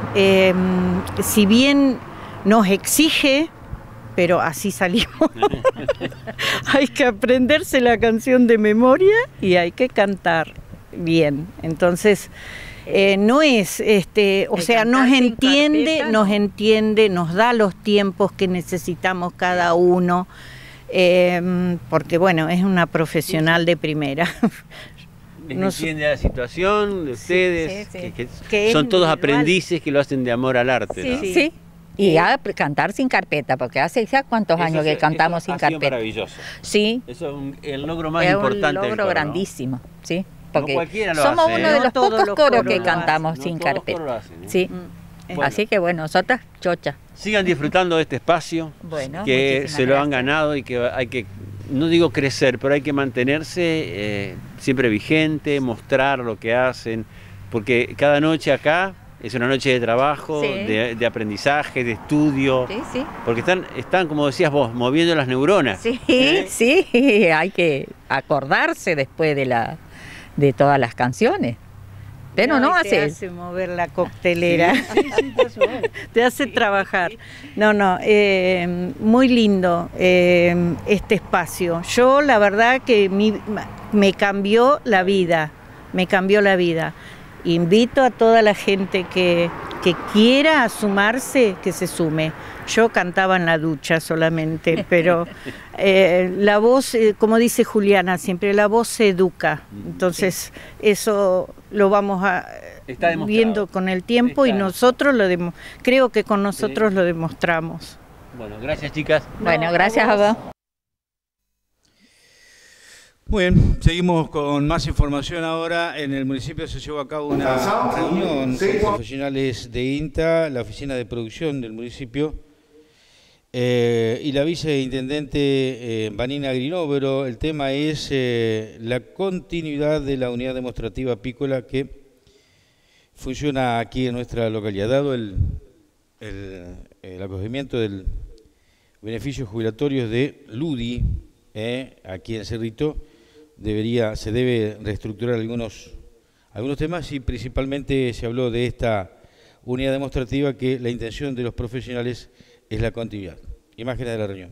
si bien nos exige, pero así salimos. Hay que aprenderse la canción de memoria y hay que cantar bien. Entonces, no es, o sea, nos entiende, nos da los tiempos que necesitamos cada uno, porque bueno, es una profesional de primera. Entiende la situación de ustedes, sí. que son todos aprendices que lo hacen de amor al arte, ¿no? Sí. Y a cantar sin carpeta, porque hace ya cuántos años que cantamos sin carpeta. Es maravilloso. Sí. Eso es el logro más importante del coro. Es un logro grandísimo, sí. Porque no cualquiera lo somos hace, uno de los pocos coros que cantamos no sin todos los carpeta. coros lo hacen, ¿eh? Sí. Bueno. Así que bueno, nosotras chocha. Sigan disfrutando de este espacio, bueno, que se lo han gracias. ganado y que hay que, no digo crecer, pero hay que mantenerse siempre vigente, mostrar lo que hacen, porque cada noche acá es una noche de trabajo, Sí. de aprendizaje, de estudio, Sí. porque están, como decías vos, moviendo las neuronas. Sí, sí, hay que acordarse después de todas las canciones. Pero no te hace... hace mover la coctelera, Sí, te hace trabajar. No, muy lindo este espacio. Yo la verdad que me cambió la vida, Invito a toda la gente que quiera sumarse, que se sume. Yo cantaba en la ducha solamente, pero la voz, como dice Juliana siempre, la voz se educa. Entonces eso lo vamos viendo con el tiempo y nosotros creo que con nosotros lo demostramos. Bueno, gracias chicas. Bueno, gracias a vos. Muy bien, seguimos con más información ahora. En el municipio se llevó a cabo una reunión con profesionales de INTA, la oficina de producción del municipio, y la viceintendente Vanina Grinovero. El tema es la continuidad de la unidad demostrativa apícola que funciona aquí en nuestra localidad, dado el acogimiento del beneficios jubilatorios de Ludi, aquí en Cerrito. Se debe reestructurar algunos temas y principalmente se habló de esta unidad demostrativa, que la intención de los profesionales es la continuidad. Imágenes de la reunión.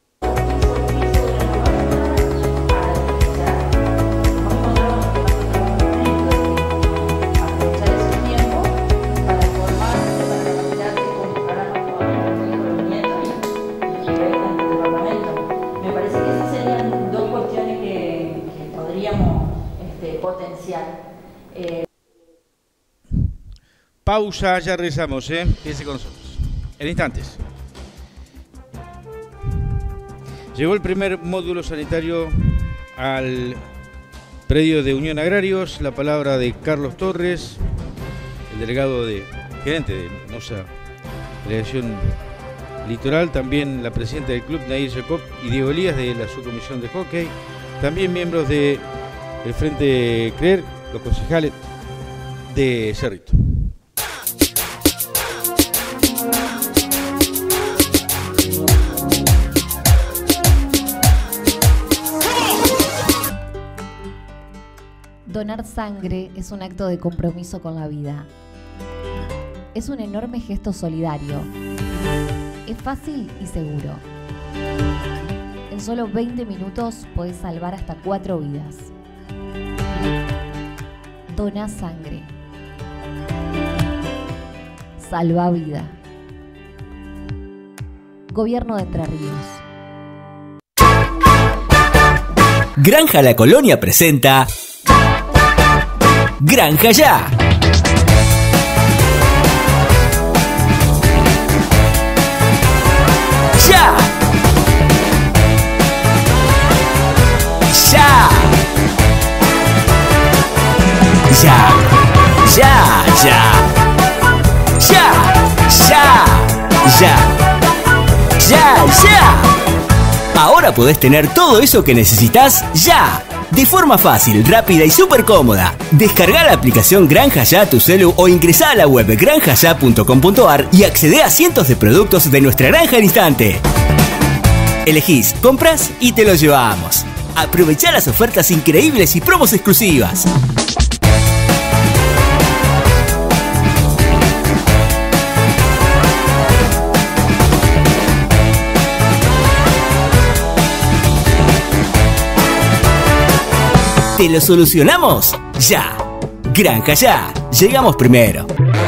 Pausa, ya regresamos, quédese con nosotros. En instantes. Llegó el primer módulo sanitario al predio de Unión Agrarios. La palabra de Carlos Torres, el gerente de NOSA, Delegación Litoral, también la presidenta del club, Nair Jacob, y Diego Elías, de la subcomisión de hockey, también miembros del Frente CREER, los concejales de Cerrito. Donar sangre es un acto de compromiso con la vida. Es un enorme gesto solidario. Es fácil y seguro. En solo 20 minutos podés salvar hasta 4 vidas. Dona sangre. Salva vida. Gobierno de Entre Ríos. Granja La Colonia presenta Granja Ya. ¡Ya! ¡Ya! ¡Ya! ¡Ya! ¡Ya! ¡Ya! ¡Ya! ¡Ya! ¡Ya! ¡Ya! Ahora podés tener todo eso que necesitas ya. De forma fácil, rápida y súper cómoda. Descarga la aplicación Granja Ya a tu celu o ingresá a la web granjaya.com.ar y accedé a cientos de productos de nuestra granja al instante. Elegís, compras y te lo llevamos. Aprovechá las ofertas increíbles y promos exclusivas. ¡Te lo solucionamos! ¡Ya! Granja Ya. Llegamos primero.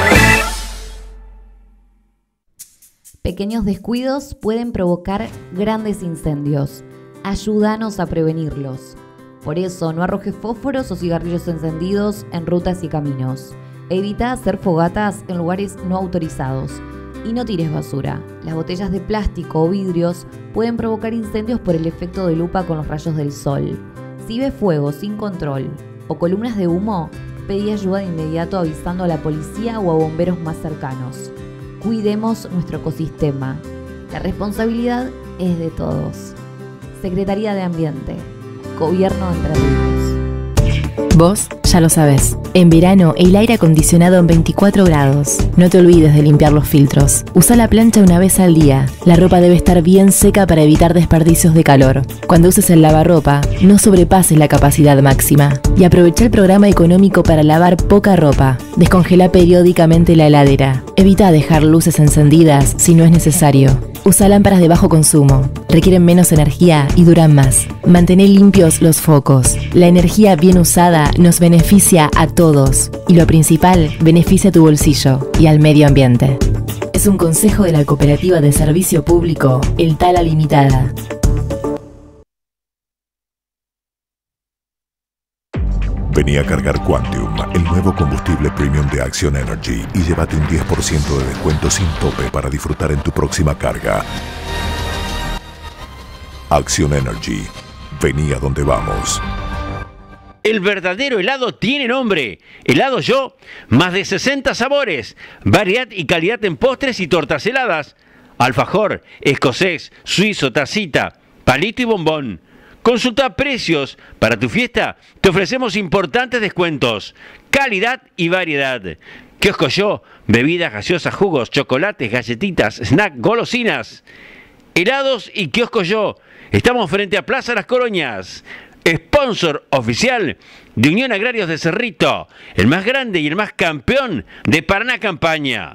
Pequeños descuidos pueden provocar grandes incendios. Ayúdanos a prevenirlos. Por eso, no arrojes fósforos o cigarrillos encendidos en rutas y caminos. Evita hacer fogatas en lugares no autorizados. Y no tires basura. Las botellas de plástico o vidrios pueden provocar incendios por el efecto de lupa con los rayos del sol. Si ves fuego sin control o columnas de humo, pedí ayuda de inmediato avisando a la policía o a bomberos más cercanos. Cuidemos nuestro ecosistema. La responsabilidad es de todos. Secretaría de Ambiente. Gobierno de Entre Ríos. Vos ya lo sabés. En verano, el aire acondicionado en 24 grados. No te olvides de limpiar los filtros. Usa la plancha una vez al día. La ropa debe estar bien seca para evitar desperdicios de calor. Cuando uses el lavarropa, no sobrepases la capacidad máxima. Y aprovecha el programa económico para lavar poca ropa. Descongela periódicamente la heladera. Evita dejar luces encendidas si no es necesario. Usa lámparas de bajo consumo. Requieren menos energía y duran más. Mantén limpios los focos. La energía bien usada nos beneficia a todos. Y lo principal, beneficia a tu bolsillo y al medio ambiente. Es un consejo de la Cooperativa de Servicio Público, El Tala Limitada. Vení a cargar Quantium, el nuevo combustible premium de Action Energy, y llévate un 10% de descuento sin tope para disfrutar en tu próxima carga. Action Energy. Vení a donde vamos. El verdadero helado tiene nombre. Helado Yo, más de 60 sabores, variedad y calidad en postres y tortas heladas. Alfajor, escocés, suizo, tacita, palito y bombón. Consulta precios. Para tu fiesta te ofrecemos importantes descuentos, calidad y variedad. Kiosco Yo, bebidas gaseosas, jugos, chocolates, galletitas, snack, golosinas. Helados y Kiosco Yo. Estamos frente a Plaza Las Coroñas. Sponsor oficial de Unión Agrarios de Cerrito, el más grande y el más campeón de Paraná Campaña.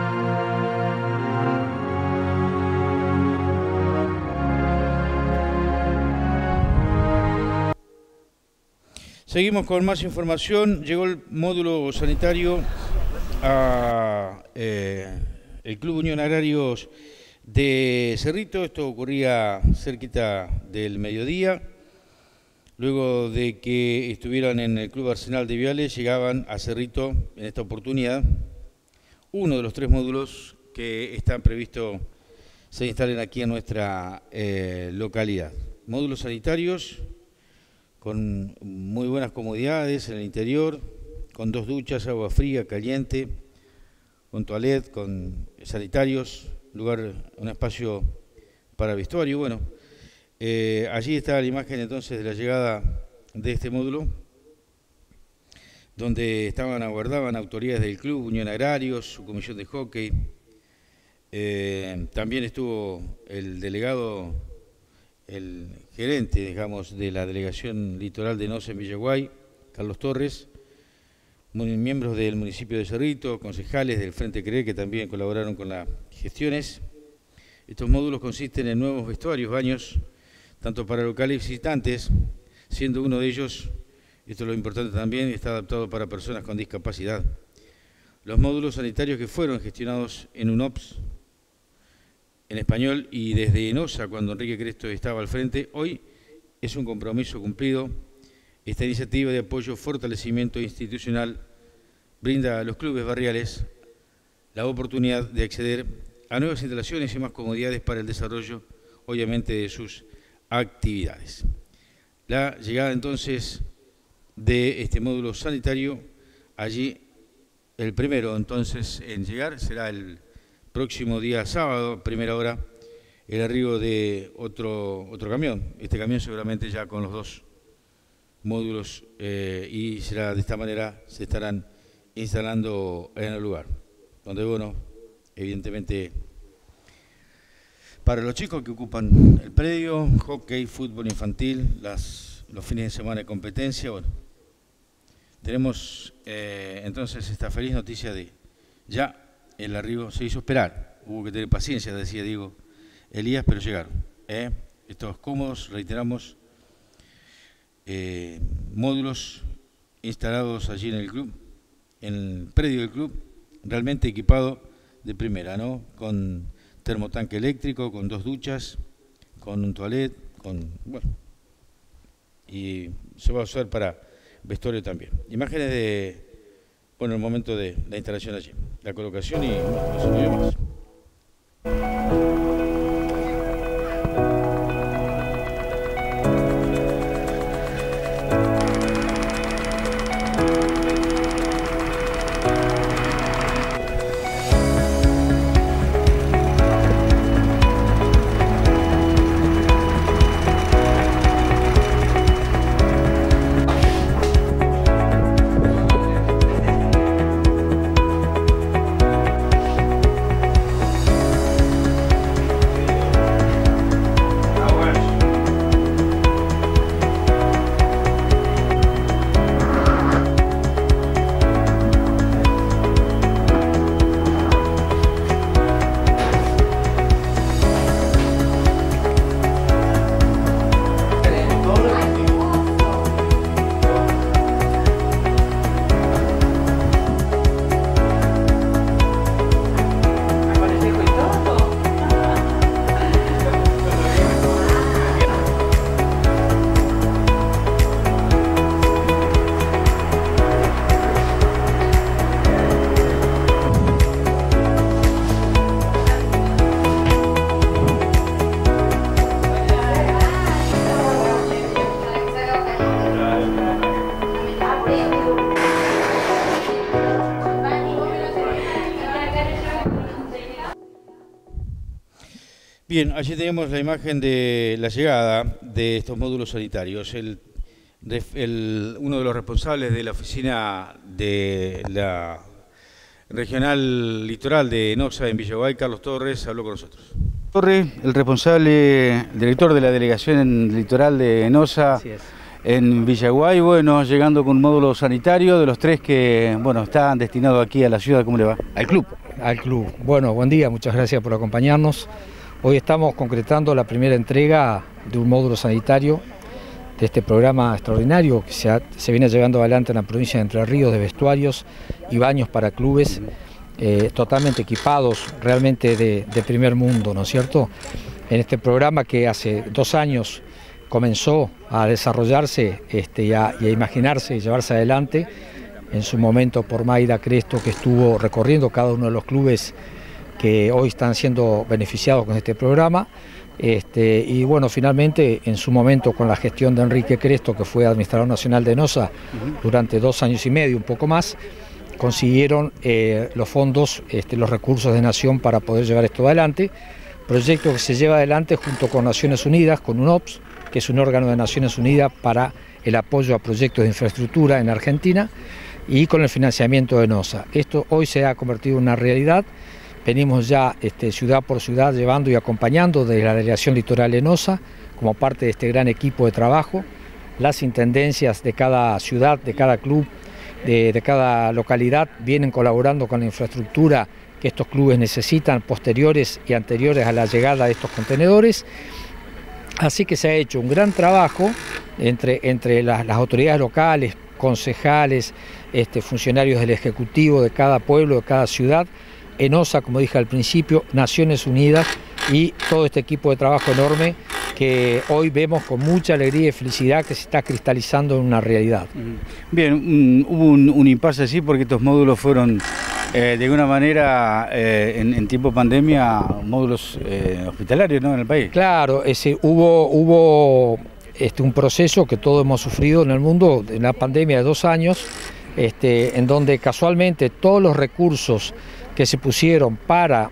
Seguimos con más información. Llegó el módulo sanitario a el Club Unión Agrarios de Cerrito. Esto ocurría cerquita del mediodía. Luego de que estuvieran en el Club Arsenal de Viales, llegaban a Cerrito en esta oportunidad uno de los 3 módulos que están previstos se instalen aquí en nuestra localidad. Módulos sanitarios con muy buenas comodidades en el interior, con 2 duchas, agua fría, caliente, con toilet, con sanitarios, un espacio para vestuario. Bueno, allí está la imagen entonces de la llegada de este módulo, donde aguardaban autoridades del Club Unión Agrarios, su comisión de hockey. También estuvo el delegado, el gerente, digamos, de la delegación litoral de NOS en Villaguay, Carlos Torres, miembros del municipio de Cerrito, concejales del Frente CRE que también colaboraron con las gestiones. Estos módulos consisten en nuevos vestuarios, baños, tanto para locales y visitantes, siendo uno de ellos, esto es lo importante también, está adaptado para personas con discapacidad. Los módulos sanitarios que fueron gestionados en UNOPS, en español, y desde ENOSA, cuando Enrique Cresto estaba al frente, hoy es un compromiso cumplido. Esta iniciativa de apoyo, fortalecimiento institucional, brinda a los clubes barriales la oportunidad de acceder a nuevas instalaciones y más comodidades para el desarrollo, obviamente, de sus actividades. La llegada entonces de este módulo sanitario, allí el primero entonces en llegar será el próximo día sábado, primera hora, el arribo de otro camión. Este camión seguramente ya con los dos módulos y será de esta manera, se estarán instalando en el lugar, donde, bueno, evidentemente, para los chicos que ocupan el predio, hockey, fútbol infantil, los fines de semana de competencia, bueno, tenemos entonces esta feliz noticia de ya el arribo. Se hizo esperar, hubo que tener paciencia, decía Diego Elías, pero llegaron. Estos cómodos, reiteramos, módulos instalados allí en el club, en el predio del club, realmente equipado de primera, ¿no? Con termotanque eléctrico, con 2 duchas, con un toilet, bueno, y se va a usar para vestuario también. Imágenes de, bueno, el momento de la instalación allí, la colocación y no se olvide más. Bien, allí tenemos la imagen de la llegada de estos módulos sanitarios. Uno de los responsables de la oficina de la regional litoral de ENOSA en Villaguay, Carlos Torres, habló con nosotros. Torres, el responsable, director de la delegación litoral de ENOSA en Villaguay, bueno, llegando con un módulo sanitario de los 3 que, bueno, están destinados aquí a la ciudad. ¿Cómo le va? Al club. Al club. Bueno, buen día, muchas gracias por acompañarnos. Hoy estamos concretando la primera entrega de un módulo sanitario de este programa extraordinario que se viene llevando adelante en la provincia de Entre Ríos, de vestuarios y baños para clubes totalmente equipados, realmente de primer mundo, ¿no es cierto? En este programa que hace 2 años comenzó a desarrollarse y a imaginarse y llevarse adelante, en su momento por Mayra Cresto, que estuvo recorriendo cada uno de los clubes que hoy están siendo beneficiados con este programa, y bueno, finalmente en su momento con la gestión de Enrique Cresto, que fue administrador nacional de ENOSA durante 2 años y medio, un poco más, consiguieron los fondos, los recursos de Nación para poder llevar esto adelante, proyecto que se lleva adelante junto con Naciones Unidas, con UNOPS, que es un órgano de Naciones Unidas para el apoyo a proyectos de infraestructura en Argentina, y con el financiamiento de ENOSA. Esto hoy se ha convertido en una realidad. Venimos ya ciudad por ciudad llevando y acompañando de la delegación litoral ENOSA como parte de este gran equipo de trabajo las intendencias de cada ciudad, de cada club, de cada localidad, vienen colaborando con la infraestructura que estos clubes necesitan, posteriores y anteriores a la llegada de estos contenedores. Así que se ha hecho un gran trabajo entre las autoridades locales, concejales, funcionarios del Ejecutivo de cada pueblo, de cada ciudad, ENOSA, como dije al principio, Naciones Unidas y todo este equipo de trabajo enorme que hoy vemos con mucha alegría y felicidad que se está cristalizando en una realidad. Bien, hubo un impasse así porque estos módulos fueron de alguna manera en tiempo de pandemia módulos hospitalarios, ¿no?, en el país. Claro, hubo un proceso que todos hemos sufrido en el mundo, en la pandemia de 2 años, en donde casualmente todos los recursos que se pusieron para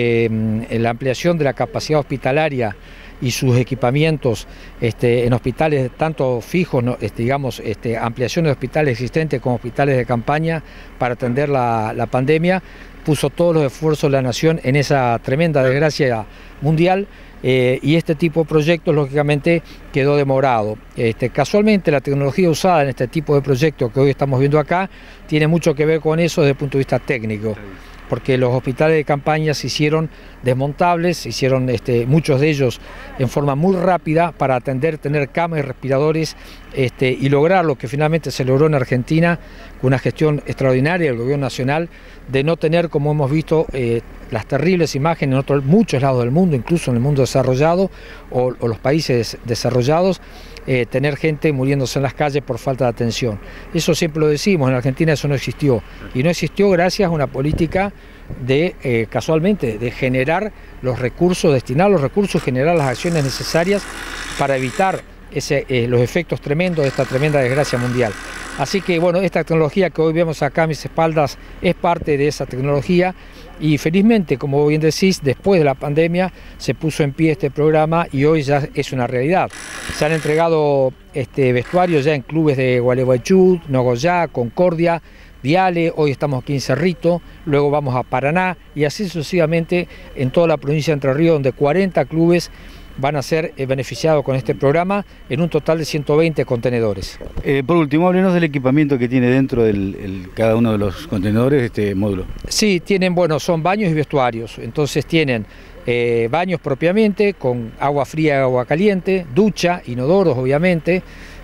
la ampliación de la capacidad hospitalaria y sus equipamientos en hospitales tanto fijos, ampliaciones de hospitales existentes como hospitales de campaña para atender la pandemia, puso todos los esfuerzos de la nación en esa tremenda desgracia mundial. Y este tipo de proyectos lógicamente quedó demorado. Casualmente la tecnología usada en este tipo de proyectos que hoy estamos viendo acá tiene mucho que ver con eso desde el punto de vista técnico, porque los hospitales de campaña se hicieron desmontables, se hicieron muchos de ellos en forma muy rápida para tener camas y respiradores y lograr lo que finalmente se logró en Argentina con una gestión extraordinaria del gobierno nacional de no tener, como hemos visto, las terribles imágenes en muchos lados del mundo, incluso en el mundo desarrollado o los países desarrollados, tener gente muriéndose en las calles por falta de atención. Eso siempre lo decimos, en Argentina eso no existió. Y no existió gracias a una política de, casualmente, de generar los recursos, destinar los recursos, generar las acciones necesarias para evitar los efectos tremendos de esta tremenda desgracia mundial. Así que bueno, esta tecnología que hoy vemos acá a mis espaldas es parte de esa tecnología y felizmente, como bien decís, después de la pandemia se puso en pie este programa y hoy ya es una realidad. Se han entregado vestuarios ya en clubes de Gualeguaychú, Nogoyá, Concordia, Viale, hoy estamos aquí en Cerrito, luego vamos a Paraná y así sucesivamente en toda la provincia de Entre Ríos, donde 40 clubes van a ser beneficiados con este programa en un total de 120 contenedores. Por último, háblenos del equipamiento que tiene dentro cada uno de los contenedores este módulo. Sí, tienen, son baños y vestuarios, entonces tienen baños propiamente, con agua fría y agua caliente, ducha, inodoros obviamente,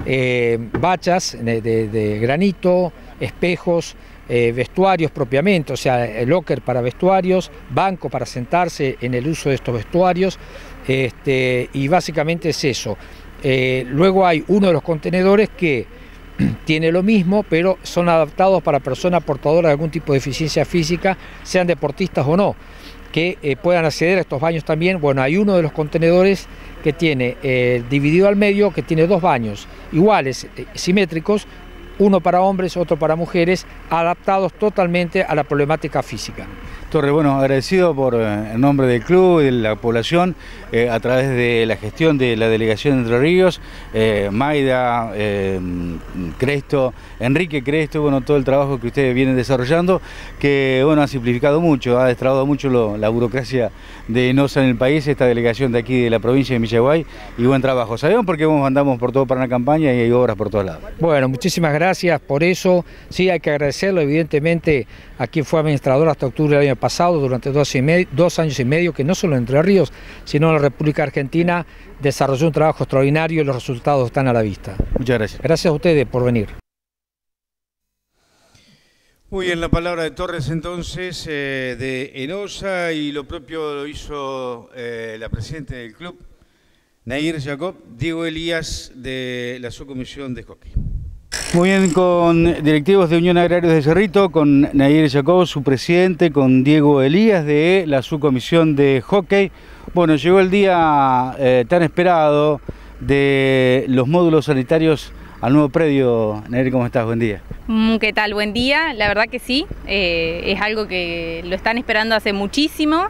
bachas de granito, espejos, vestuarios propiamente, o sea, locker para vestuarios, banco para sentarse en el uso de estos vestuarios, y básicamente es eso. Luego hay uno de los contenedores que tiene lo mismo, pero son adaptados para personas portadoras de algún tipo de deficiencia física, sean deportistas o no, que puedan acceder a estos baños también. Bueno, hay uno de los contenedores que tiene dividido al medio, que tiene 2 baños iguales, simétricos, uno para hombres, otro para mujeres, adaptados totalmente a la problemática física. Torre, bueno, agradecido por el nombre del club y de la población, a través de la gestión de la delegación de Entre Ríos, Maida, Cresto, Enrique Cresto, bueno, todo el trabajo que ustedes vienen desarrollando, que bueno, ha simplificado mucho, ha destrabado mucho la burocracia de ENOSA en el país, esta delegación de aquí de la provincia de Millaguay, y buen trabajo. Sabemos por qué andamos por todo Paraná campaña y hay obras por todos lados. Bueno, muchísimas gracias por eso. Sí, hay que agradecerlo evidentemente a quien fue administrador hasta octubre del año pasado, durante 2 años y medio, que no solo en Entre Ríos, sino en la República Argentina, desarrolló un trabajo extraordinario y los resultados están a la vista. Muchas gracias. Gracias a ustedes por venir. Muy bien, la palabra de Torres entonces, de ENOSA, y lo propio lo hizo la presidenta del club, Nair Jacob, Diego Elías, de la subcomisión de hockey. Muy bien, con directivos de Unión Agrarios de Cerrito, con Nair Jacob, su presidente, con Diego Elías de la subcomisión de hockey. Bueno, llegó el día tan esperado de los módulos sanitarios al nuevo predio. Nair, ¿cómo estás? Buen día. ¿Qué tal? Buen día. La verdad que sí, es algo que lo están esperando hace muchísimo.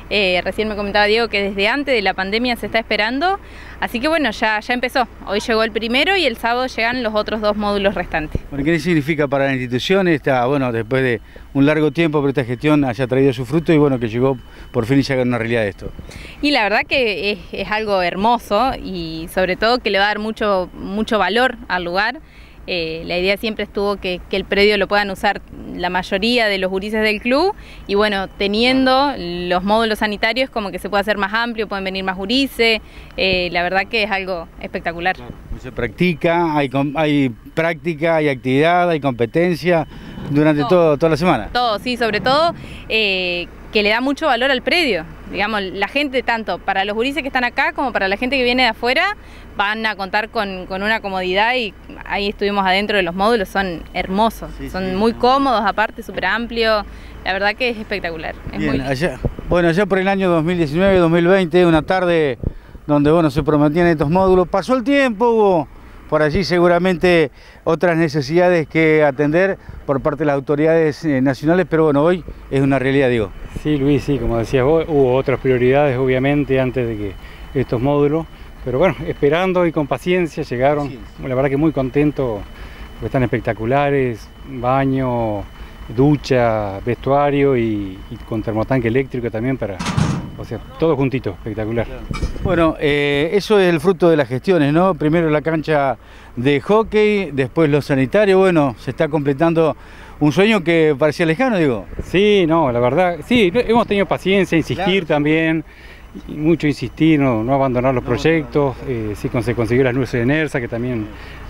Recién me comentaba Diego que desde antes de la pandemia se está esperando, así que bueno, ya empezó. Hoy llegó el primero y el sábado llegan los otros 2 módulos restantes. Bueno, ¿qué significa para la institución bueno, después de un largo tiempo que esta gestión haya traído su fruto y bueno, que llegó por fin y ya haga una realidad esto? Y la verdad que es algo hermoso y sobre todo que le va a dar mucho valor al lugar. La idea siempre estuvo que el predio lo puedan usar la mayoría de los gurises del club y bueno, teniendo los módulos sanitarios como que se puede hacer más amplio, pueden venir más gurises, la verdad que es algo espectacular. Se practica, hay práctica, hay actividad, hay competencia durante toda la semana. Todo, sí, sobre todo que le da mucho valor al predio. Digamos, la gente, tanto para los gurises que están acá como para la gente que viene de afuera, van a contar con una comodidad y ahí estuvimos adentro de los módulos, son hermosos, son muy cómodos, aparte súper amplios, la verdad que es espectacular. Bien, allá por el año 2019-2020, una tarde donde bueno, se prometían estos módulos, pasó el tiempo, hubo por allí seguramente otras necesidades que atender por parte de las autoridades nacionales, pero bueno, hoy es una realidad, digo. Sí, Luis, sí, como decías vos, hubo otras prioridades obviamente antes de que estos módulos, pero bueno, esperando y con paciencia llegaron, la verdad que muy contentos, porque están espectaculares, baño, ducha, vestuario y con termotanque eléctrico también o sea, todo juntito, espectacular. Bueno, eso es el fruto de las gestiones, ¿no? Primero la cancha de hockey, después lo sanitario, bueno, se está completando un sueño que parecía lejano, digo. Sí, no, la verdad, sí, hemos tenido paciencia, insistir también, y mucho insistir, no abandonar los proyectos, sí se consiguió las luces de NERSA, que también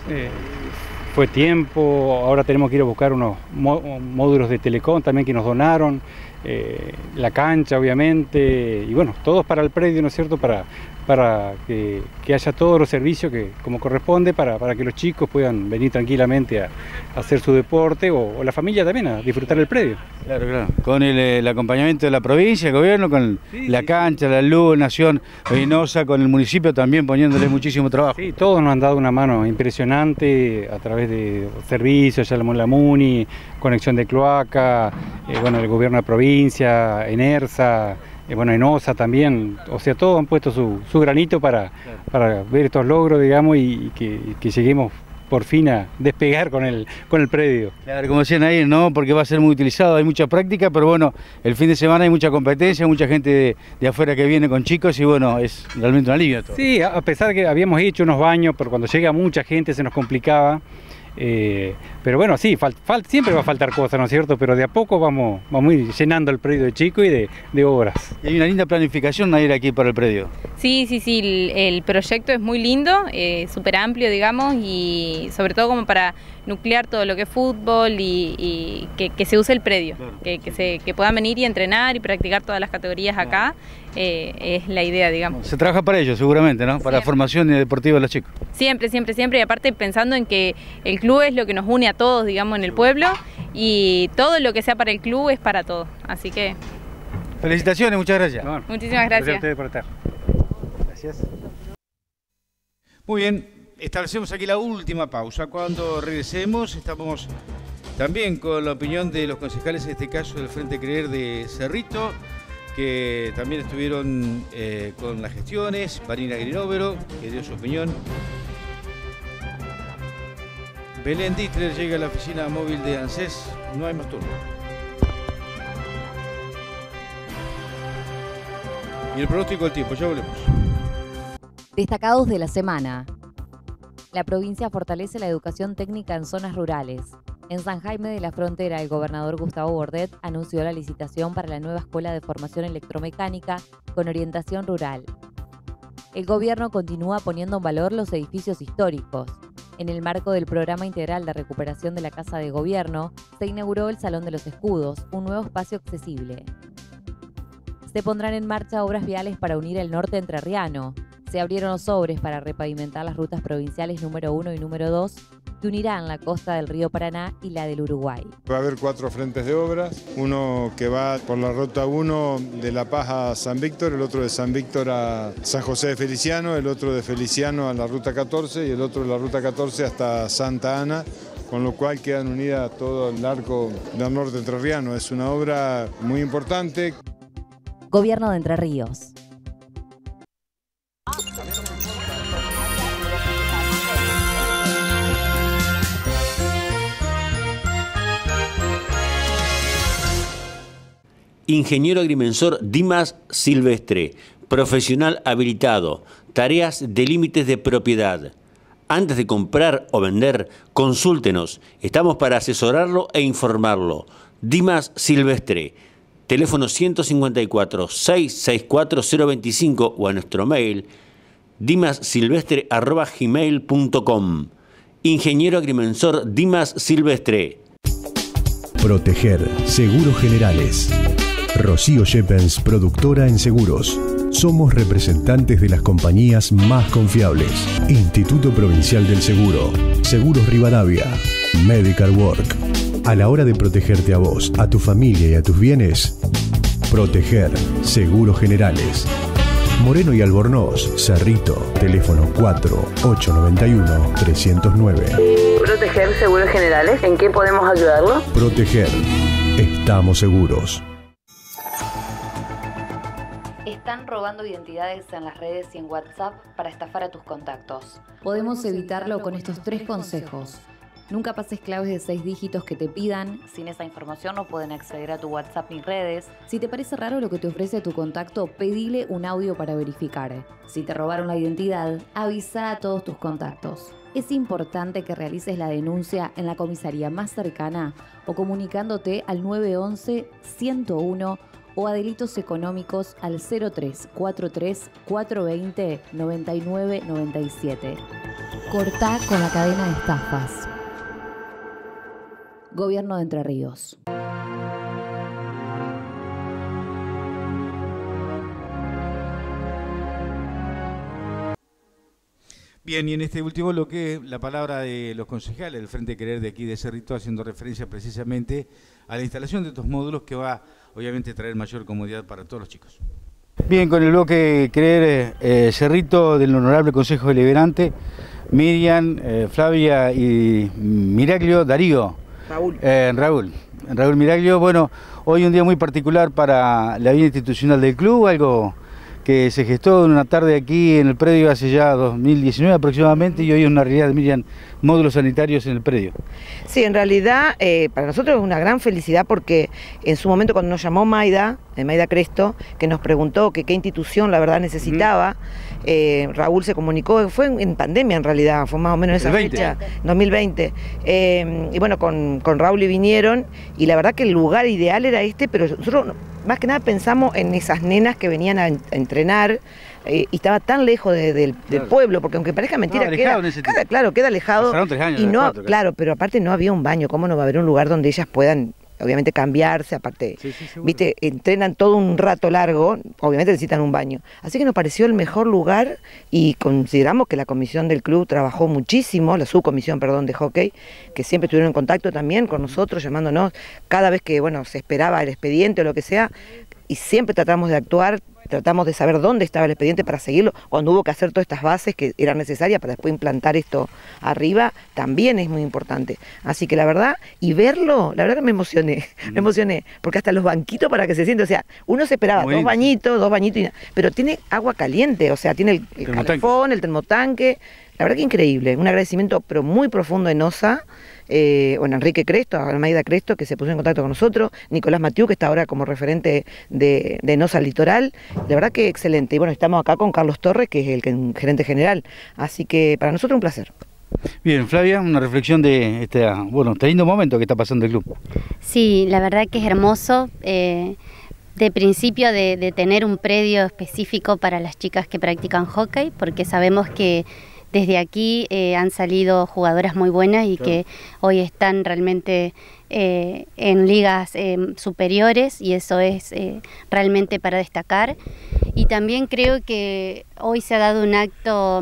fue tiempo, ahora tenemos que ir a buscar unos módulos de Telecom también que nos donaron, la cancha obviamente, y bueno, todos para el predio, ¿no es cierto?, para que haya todos los servicios que como corresponde, para que los chicos puedan venir tranquilamente a hacer su deporte o la familia también a disfrutar el predio. Claro. Con el acompañamiento de la provincia, el gobierno, con la cancha, la luz, Nación Reynosa, con el municipio también poniéndole muchísimo trabajo. Sí, todos nos han dado una mano impresionante a través de servicios, ya la MUNI, conexión de cloaca, bueno, el gobierno de provincia, ENERSA, bueno, ENOSA también, o sea, todos han puesto su granito para ver estos logros, digamos, y que lleguemos por fin a despegar con el predio. Claro, como decían ahí, ¿no? Porque va a ser muy utilizado, hay mucha práctica, pero bueno, el fin de semana hay mucha competencia, mucha gente de afuera que viene con chicos y bueno, es realmente un alivio todo. Sí, a pesar de que habíamos hecho unos baños, pero cuando llega mucha gente se nos complicaba. Pero bueno, sí, siempre va a faltar cosas, ¿no es cierto? Pero de a poco vamos a ir llenando el predio de chico y de obras. Y hay una linda planificación a ir aquí para el predio. Sí, el proyecto es muy lindo, súper amplio, digamos, y sobre todo como para nuclear todo lo que es fútbol y que se use el predio, que puedan venir y entrenar y practicar todas las categorías acá, es la idea, digamos. Se trabaja para ello seguramente, ¿no? Para la formación deportiva de los chicos. Siempre, y aparte pensando en que el club es lo que nos une a todos, digamos, en el pueblo, y todo lo que sea para el club es para todos, así que... Felicitaciones, muchas gracias. Bueno, muchísimas gracias. Gracias a ustedes por estar. Gracias. Muy bien, establecemos aquí la última pausa. Cuando regresemos estamos también con la opinión de los concejales, en este caso del Frente Creer de Cerrito, que también estuvieron con las gestiones. Marina Grinovero, que dio su opinión. Belén Dittler llega a la oficina móvil de ANSES. No hay más turno. Y el pronóstico del tiempo, ya volvemos. Destacados de la semana. La provincia fortalece la educación técnica en zonas rurales. En San Jaime de la Frontera, el gobernador Gustavo Bordet anunció la licitación para la nueva escuela de formación electromecánica con orientación rural. El gobierno continúa poniendo en valor los edificios históricos. En el marco del Programa Integral de Recuperación de la Casa de Gobierno, se inauguró el Salón de los Escudos, un nuevo espacio accesible. Se pondrán en marcha obras viales para unir el norte entrerriano. Se abrieron los sobres para repavimentar las rutas provinciales número 1 y número 2, que unirán la costa del río Paraná y la del Uruguay. Va a haber 4 frentes de obras, uno que va por la ruta 1 de La Paz a San Víctor, el otro de San Víctor a San José de Feliciano, el otro de Feliciano a la ruta 14 y el otro de la ruta 14 hasta Santa Ana, con lo cual quedan unidas todo el arco del norte entrerriano. Es una obra muy importante. Gobierno de Entre Ríos. Ingeniero agrimensor Dimas Silvestre, profesional habilitado, tareas de límites de propiedad. Antes de comprar o vender, consúltenos. Estamos para asesorarlo e informarlo. Dimas Silvestre, teléfono 154-664-025 o a nuestro mail dimassilvestre@gmail.com. Ingeniero agrimensor Dimas Silvestre. Proteger Seguros Generales. Rocío Shepens, productora en seguros. Somos representantes de las compañías más confiables. Instituto Provincial del Seguro, Seguros Rivadavia, Medical Work. A la hora de protegerte a vos, a tu familia y a tus bienes, Proteger Seguros Generales. Moreno y Albornoz, Cerrito, teléfono 4891-309. Proteger Seguros Generales, ¿en qué podemos ayudarlo? Proteger, estamos seguros. Están robando identidades en las redes y en WhatsApp para estafar a tus contactos. Podemos evitarlo con estos 3 consejos. Nunca pases claves de 6 dígitos que te pidan. Sin esa información no pueden acceder a tu WhatsApp ni redes. Si te parece raro lo que te ofrece tu contacto, pedile un audio para verificar. Si te robaron la identidad, avisa a todos tus contactos. Es importante que realices la denuncia en la comisaría más cercana o comunicándote al 911-101 o a delitos económicos al 0343 420 9997. Cortá con la cadena de estafas. Gobierno de Entre Ríos. Bien, y en este último bloque, la palabra de los concejales del Frente Querer de aquí de Cerrito, haciendo referencia precisamente a la instalación de estos módulos que va, obviamente, a traer mayor comodidad para todos los chicos. Bien, con el bloque Querer Cerrito del Honorable Consejo Deliberante, Miriam, Flavia y Miraglio, Darío. Raúl Miraglio. Bueno, hoy un día muy particular para la vida institucional del club, algo que se gestó en una tarde aquí en el predio hace ya 2019 aproximadamente, y hoy es una realidad, Miriam, módulos sanitarios en el predio. Sí, en realidad para nosotros es una gran felicidad porque en su momento cuando nos llamó Maida Cresto, que nos preguntó que qué institución la verdad necesitaba, Raúl se comunicó, fue en pandemia en realidad, fue más o menos esa fecha, 2020, y bueno, con Raúl y vinieron, y la verdad que el lugar ideal era este, pero nosotros más que nada pensamos en esas nenas que venían a entrenar, y estaba tan lejos del pueblo, porque aunque parezca mentira, queda alejado. Pasaron 3 años, y no, claro, pero aparte no había un baño. ¿Cómo no va a haber un lugar donde ellas puedan, obviamente, cambiarse? Aparte, viste, entrenan todo un rato largo, obviamente necesitan un baño. Así que nos pareció el mejor lugar y consideramos que la comisión del club trabajó muchísimo, la subcomisión, perdón, de hockey, que siempre estuvieron en contacto también con nosotros, llamándonos cada vez que, bueno, se esperaba el expediente o lo que sea, y siempre tratamos de actuar, tratamos de saber dónde estaba el expediente para seguirlo. Cuando hubo que hacer todas estas bases que eran necesarias para después implantar esto arriba, también es muy importante. Así que la verdad, y verlo, la verdad que me emocioné, porque hasta los banquitos para que se siente, o sea, uno se esperaba dos bañitos, pero tiene agua caliente, o sea, tiene el calefón, el termotanque, la verdad que increíble. Un agradecimiento pero muy profundo en OSA, bueno, Enrique Cresto, Almeida Cresto, que se puso en contacto con nosotros, Nicolás Matiu, que está ahora como referente de NOSA Litoral, la verdad que excelente. Y bueno, estamos acá con Carlos Torres, que es el gerente general, así que para nosotros un placer. Bien, Flavia, una reflexión de este lindo momento que está pasando el club. Sí, la verdad que es hermoso, de principio de tener un predio específico para las chicas que practican hockey, porque sabemos que desde aquí han salido jugadoras muy buenas y que hoy están realmente en ligas superiores, y eso es realmente para destacar. Y también creo que hoy se ha dado un acto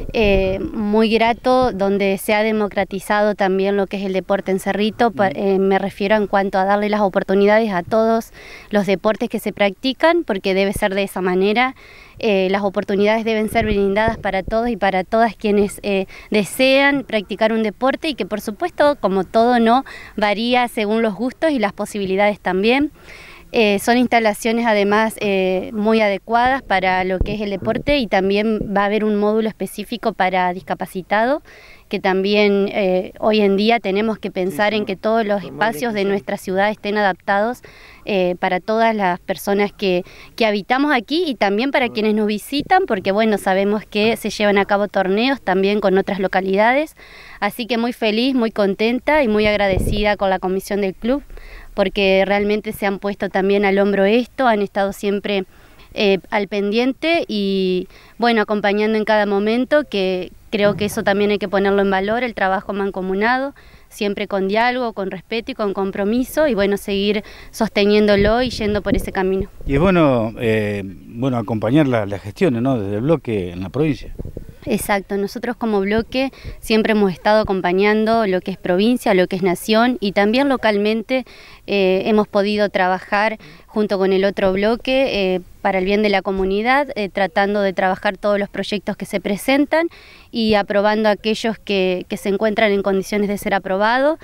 muy grato donde se ha democratizado también lo que es el deporte en Cerrito. Me refiero en cuanto a darle las oportunidades a todos los deportes que se practican, porque debe ser de esa manera. Las oportunidades deben ser brindadas para todos y para todas quienes desean practicar un deporte, y que por supuesto, como todo, no varía según los gustos y las posibilidades también. Son instalaciones además muy adecuadas para lo que es el deporte, y también va a haber un módulo específico para discapacitados, que también hoy en día tenemos que pensar en que todos los espacios de nuestra ciudad estén adaptados para todas las personas que habitamos aquí, y también para quienes nos visitan, porque bueno, sabemos que se llevan a cabo torneos también con otras localidades, así que muy feliz, muy contenta y muy agradecida con la comisión del club, porque realmente se han puesto también al hombro esto, han estado siempre al pendiente y bueno, acompañando en cada momento, que creo que eso también hay que ponerlo en valor, el trabajo mancomunado, siempre con diálogo, con respeto y con compromiso, y bueno, seguir sosteniéndolo y yendo por ese camino. Y es bueno, acompañar las gestiones, ¿no?, desde el bloque en la provincia. Exacto, nosotros como bloque siempre hemos estado acompañando lo que es provincia, lo que es nación, y también localmente hemos podido trabajar junto con el otro bloque para el bien de la comunidad, tratando de trabajar todos los proyectos que se presentan y aprobando aquellos que se encuentran en condiciones de ser aprobados.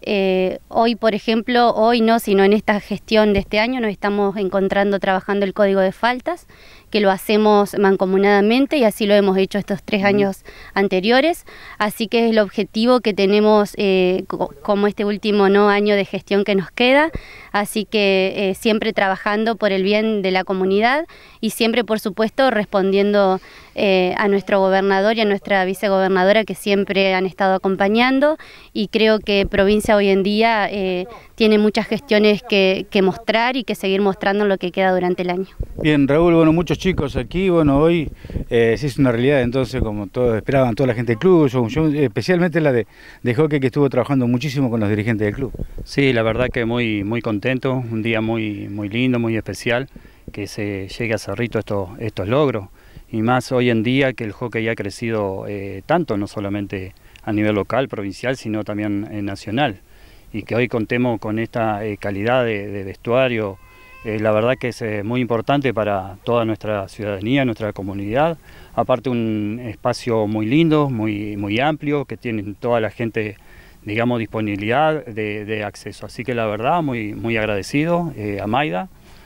Hoy, por ejemplo, hoy no, sino en esta gestión de este año nos estamos encontrando trabajando el Código de Faltas, que lo hacemos mancomunadamente, y así lo hemos hecho estos 3 años anteriores, así que es el objetivo que tenemos como este último año de gestión que nos queda, así que siempre trabajando por el bien de la comunidad y siempre, por supuesto, respondiendo a nuestro gobernador y a nuestra vicegobernadora, que siempre han estado acompañando, y creo que provincia hoy en día tiene muchas gestiones que mostrar y que seguir mostrando lo que queda durante el año. Bien, Raúl, bueno, muchos chicos aquí, bueno, hoy se hizo una realidad entonces, como todos esperaban, toda la gente del club, especialmente la de hockey, que estuvo trabajando muchísimo con los dirigentes del club. Sí, la verdad que muy contento, un día muy lindo, muy especial, que se llegue a Cerrito estos logros, y más hoy en día que el hockey ha crecido tanto, no solamente a nivel local, provincial, sino también nacional, y que hoy contemos con esta calidad de vestuario. La verdad que es muy importante para toda nuestra ciudadanía, nuestra comunidad, aparte un espacio muy lindo, muy amplio, que tiene toda la gente, digamos, disponibilidad de acceso, así que la verdad muy agradecido a Maida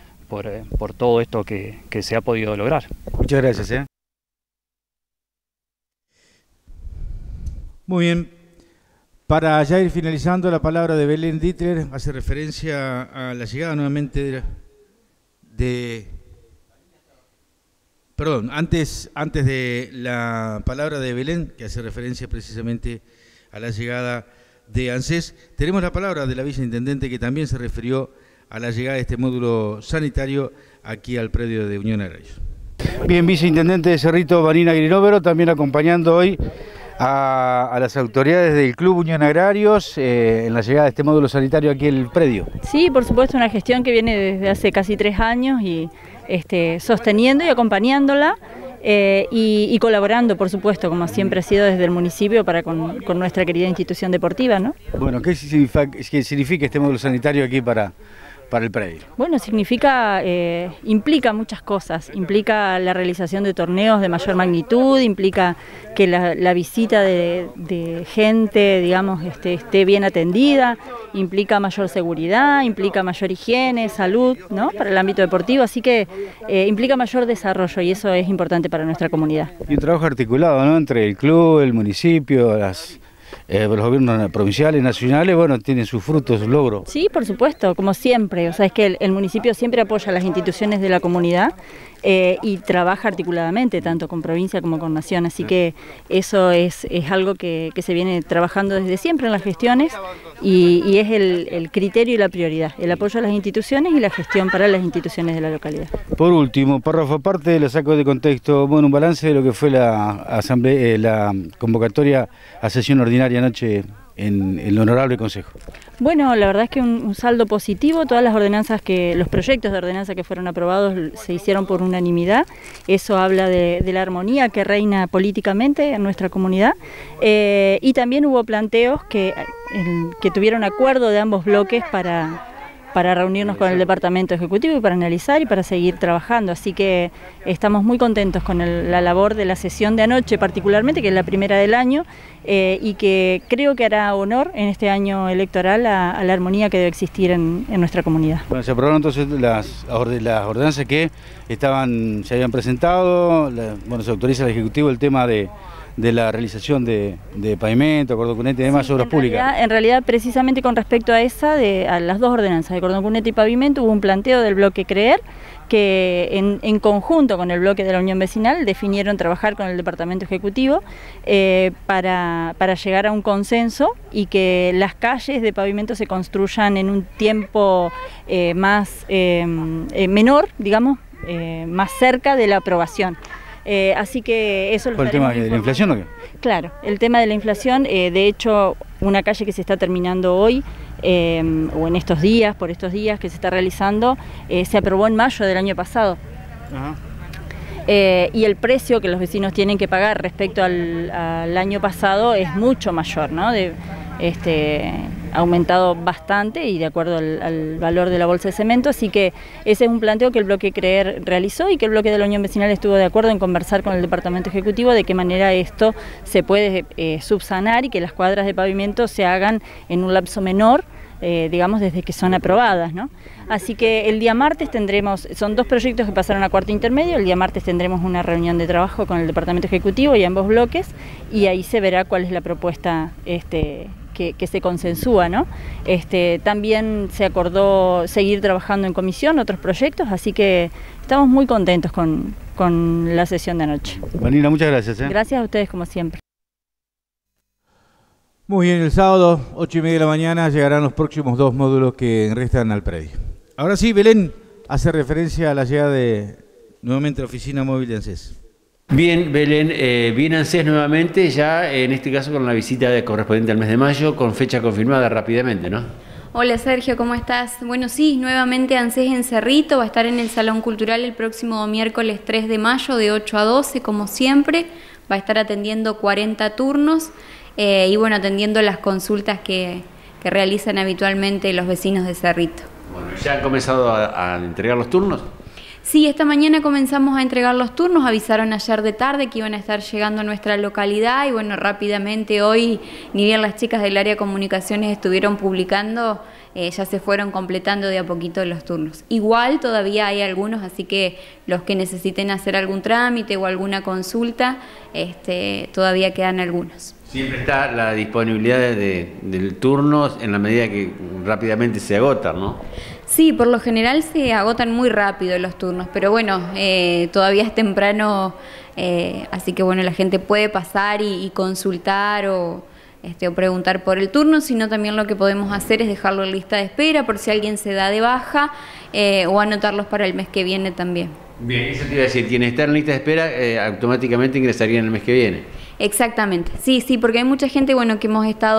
por todo esto que se ha podido lograr. Muchas gracias. Muy bien. Para ya ir finalizando, la palabra de Belén Dittler hace referencia a la llegada nuevamente Perdón, antes de la palabra de Belén, que hace referencia precisamente a la llegada de ANSES, tenemos la palabra de la viceintendente, que también se refirió a la llegada de este módulo sanitario aquí al predio de Unión Agrarios. Bien, viceintendente de Cerrito, Vanina Grinovero, también acompañando hoy a las autoridades del Club Unión Agrarios en la llegada de este módulo sanitario aquí al predio. Sí, por supuesto, una gestión que viene desde hace casi 3 años y sosteniendo y acompañándola y colaborando, por supuesto, como siempre ha sido desde el municipio para con nuestra querida institución deportiva, ¿no? Bueno, ¿qué significa este módulo sanitario aquí para el predio? Bueno, implica muchas cosas, implica la realización de torneos de mayor magnitud, implica que la visita de gente, digamos, esté bien atendida, implica mayor seguridad, implica mayor higiene, salud, ¿no?, para el ámbito deportivo, así que implica mayor desarrollo, y eso es importante para nuestra comunidad. Y un trabajo articulado, ¿no?, entre el club, el municipio, los gobiernos provinciales, nacionales, bueno, tienen sus frutos, sus logros. Sí, por supuesto, como siempre, o sea, es que el municipio siempre apoya a las instituciones de la comunidad y trabaja articuladamente, tanto con provincia como con nación, así que eso es algo que se viene trabajando desde siempre en las gestiones y es el criterio y la prioridad, el apoyo a las instituciones y la gestión para las instituciones de la localidad. Por último, párrafo aparte, lo saco de contexto, bueno, un balance de lo que fue la convocatoria a sesión ordinaria anoche en el Honorable Consejo. Bueno, la verdad es que un saldo positivo, todas las ordenanzas los proyectos de ordenanza que fueron aprobados se hicieron por unanimidad, eso habla de la armonía que reina políticamente en nuestra comunidad, y también hubo planteos que tuvieron acuerdo de ambos bloques para para reunirnos con el departamento ejecutivo y para analizar y para seguir trabajando. Así que estamos muy contentos con la labor de la sesión de anoche particularmente, que es la primera del año, y que creo que hará honor en este año electoral a la armonía que debe existir en nuestra comunidad. Bueno, se aprobaron entonces las ordenanzas que se habían presentado, se autoriza al Ejecutivo el tema de la realización de pavimento, cordón cuneta y demás obras públicas. En realidad, precisamente con respecto a a las dos ordenanzas de cordón cuneta y pavimento, hubo un planteo del bloque CREER, que en conjunto con el bloque de la Unión Vecinal definieron trabajar con el Departamento Ejecutivo para llegar a un consenso y que las calles de pavimento se construyan en un tiempo menor, digamos, más cerca de la aprobación. Así que eso lo ¿Por el tema de la inflación o qué? Claro, el tema de la inflación, de hecho, una calle que se está terminando hoy, o en estos días, por estos días que se está realizando, se aprobó en mayo del año pasado. Ajá. Y el precio que los vecinos tienen que pagar respecto al año pasado es mucho mayor, ¿no? Ha aumentado bastante y de acuerdo al valor de la bolsa de cemento, así que ese es un planteo que el bloque CREER realizó y que el bloque de la Unión Vecinal estuvo de acuerdo en conversar con el Departamento Ejecutivo de qué manera esto se puede subsanar y que las cuadras de pavimento se hagan en un lapso menor, digamos, desde que son aprobadas, ¿no? Así que el día martes son dos proyectos que pasaron a cuarto intermedio, el día martes tendremos una reunión de trabajo con el Departamento Ejecutivo y ambos bloques, y ahí se verá cuál es la propuesta que se consensúa, ¿no? También se acordó seguir trabajando en comisión otros proyectos, así que estamos muy contentos con la sesión de anoche. Vanina, muchas gracias. Gracias a ustedes como siempre. Muy bien, el sábado, 8:30 de la mañana, llegarán los próximos 2 módulos que restan al predio. Ahora sí, Belén hace referencia a la llegada nuevamente a la oficina móvil de ANSES. Bien, Belén, viene ANSES nuevamente, ya en este caso con la visita correspondiente al mes de mayo, con fecha confirmada rápidamente, ¿no? Hola Sergio, ¿cómo estás? Bueno, sí, nuevamente ANSES en Cerrito, va a estar en el Salón Cultural el próximo miércoles 3 de mayo de 8 a 12, como siempre, va a estar atendiendo 40 turnos y bueno, atendiendo las consultas que realizan habitualmente los vecinos de Cerrito. Bueno, ¿ya han comenzado a entregar los turnos? Sí, esta mañana comenzamos a entregar los turnos, avisaron ayer de tarde que iban a estar llegando a nuestra localidad y bueno, rápidamente hoy, ni bien las chicas del área de comunicaciones estuvieron publicando, ya se fueron completando de a poquito los turnos. Igual todavía hay algunos, así que los que necesiten hacer algún trámite o alguna consulta, todavía quedan algunos. Siempre está la disponibilidad del turno en la medida que rápidamente se agotan, ¿no? Sí, por lo general se agotan muy rápido los turnos, pero bueno, todavía es temprano, así que bueno, la gente puede pasar y consultar o preguntar por el turno, sino también lo que podemos hacer es dejarlo en lista de espera por si alguien se da de baja o anotarlos para el mes que viene también. Bien, eso te iba a decir, quien está en lista de espera automáticamente ingresaría en el mes que viene. Exactamente, sí, porque hay mucha gente, bueno, que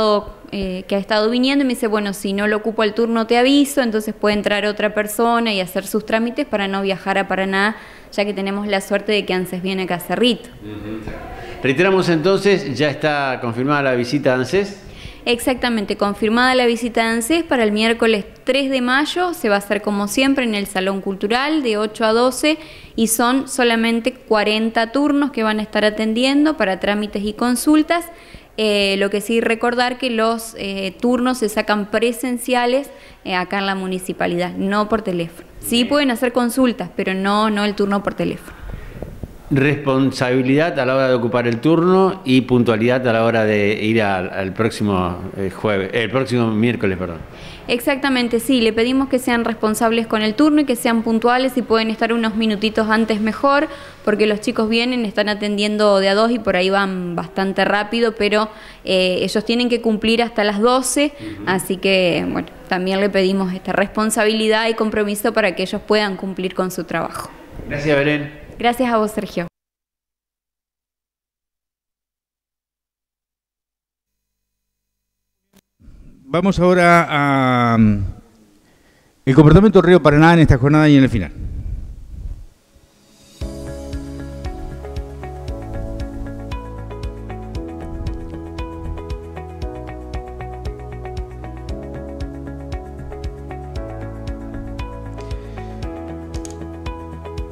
ha estado viniendo y me dice, bueno, si no lo ocupo el turno te aviso, entonces puede entrar otra persona y hacer sus trámites para no viajar a Paraná, ya que tenemos la suerte de que ANSES viene acá a Cerrito. Reiteramos entonces, ya está confirmada la visita a ANSES. Exactamente, confirmada la visita de ANSES para el miércoles 3 de mayo, se va a hacer como siempre en el Salón Cultural de 8 a 12 y son solamente 40 turnos que van a estar atendiendo para trámites y consultas. Lo que sí recordar que los turnos se sacan presenciales acá en la municipalidad, no por teléfono. Sí pueden hacer consultas, pero no el turno por teléfono. Responsabilidad a la hora de ocupar el turno y puntualidad a la hora de ir al próximo miércoles, perdón. Exactamente, sí, le pedimos que sean responsables con el turno y que sean puntuales y pueden estar unos minutitos antes mejor, porque los chicos vienen, están atendiendo de a 2 y por ahí van bastante rápido, pero ellos tienen que cumplir hasta las 12, así que bueno, también le pedimos esta responsabilidad y compromiso para que ellos puedan cumplir con su trabajo. Gracias, Belén. Gracias a vos, Sergio. Vamos ahora a el comportamiento del Río Paraná en esta jornada y en el final.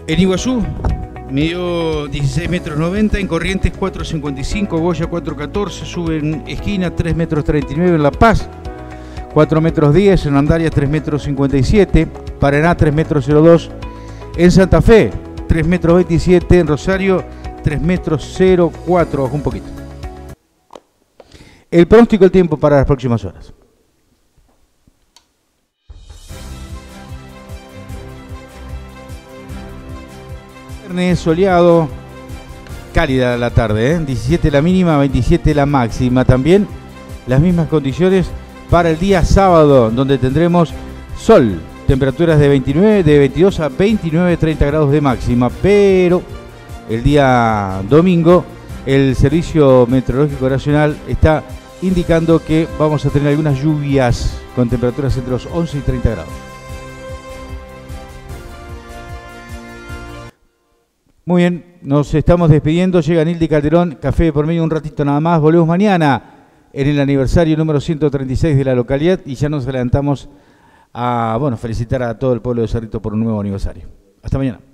En Iguazú midió 16,90 metros, en Corrientes 4,55, Goya 4,14, sube en Esquina 3,39 metros, en La Paz 4,10 metros, en Andaria 3,57 metros, Paraná 3,02 metros, en Santa Fe 3,27 metros, en Rosario 3,04 metros, bajó un poquito. El pronóstico del tiempo para las próximas horas. Viernes soleado, cálida la tarde, 17 la mínima, 27 la máxima. También las mismas condiciones para el día sábado, donde tendremos sol, temperaturas de 22 a 29, 30 grados de máxima. Pero el día domingo el Servicio Meteorológico Nacional está indicando que vamos a tener algunas lluvias con temperaturas entre los 11 y 30 grados. Muy bien, nos estamos despidiendo. Llega Nilde Calderón, Café de por medio, un ratito nada más. Volvemos mañana en el aniversario número 136 de la localidad y ya nos adelantamos a felicitar a todo el pueblo de Cerrito por un nuevo aniversario. Hasta mañana.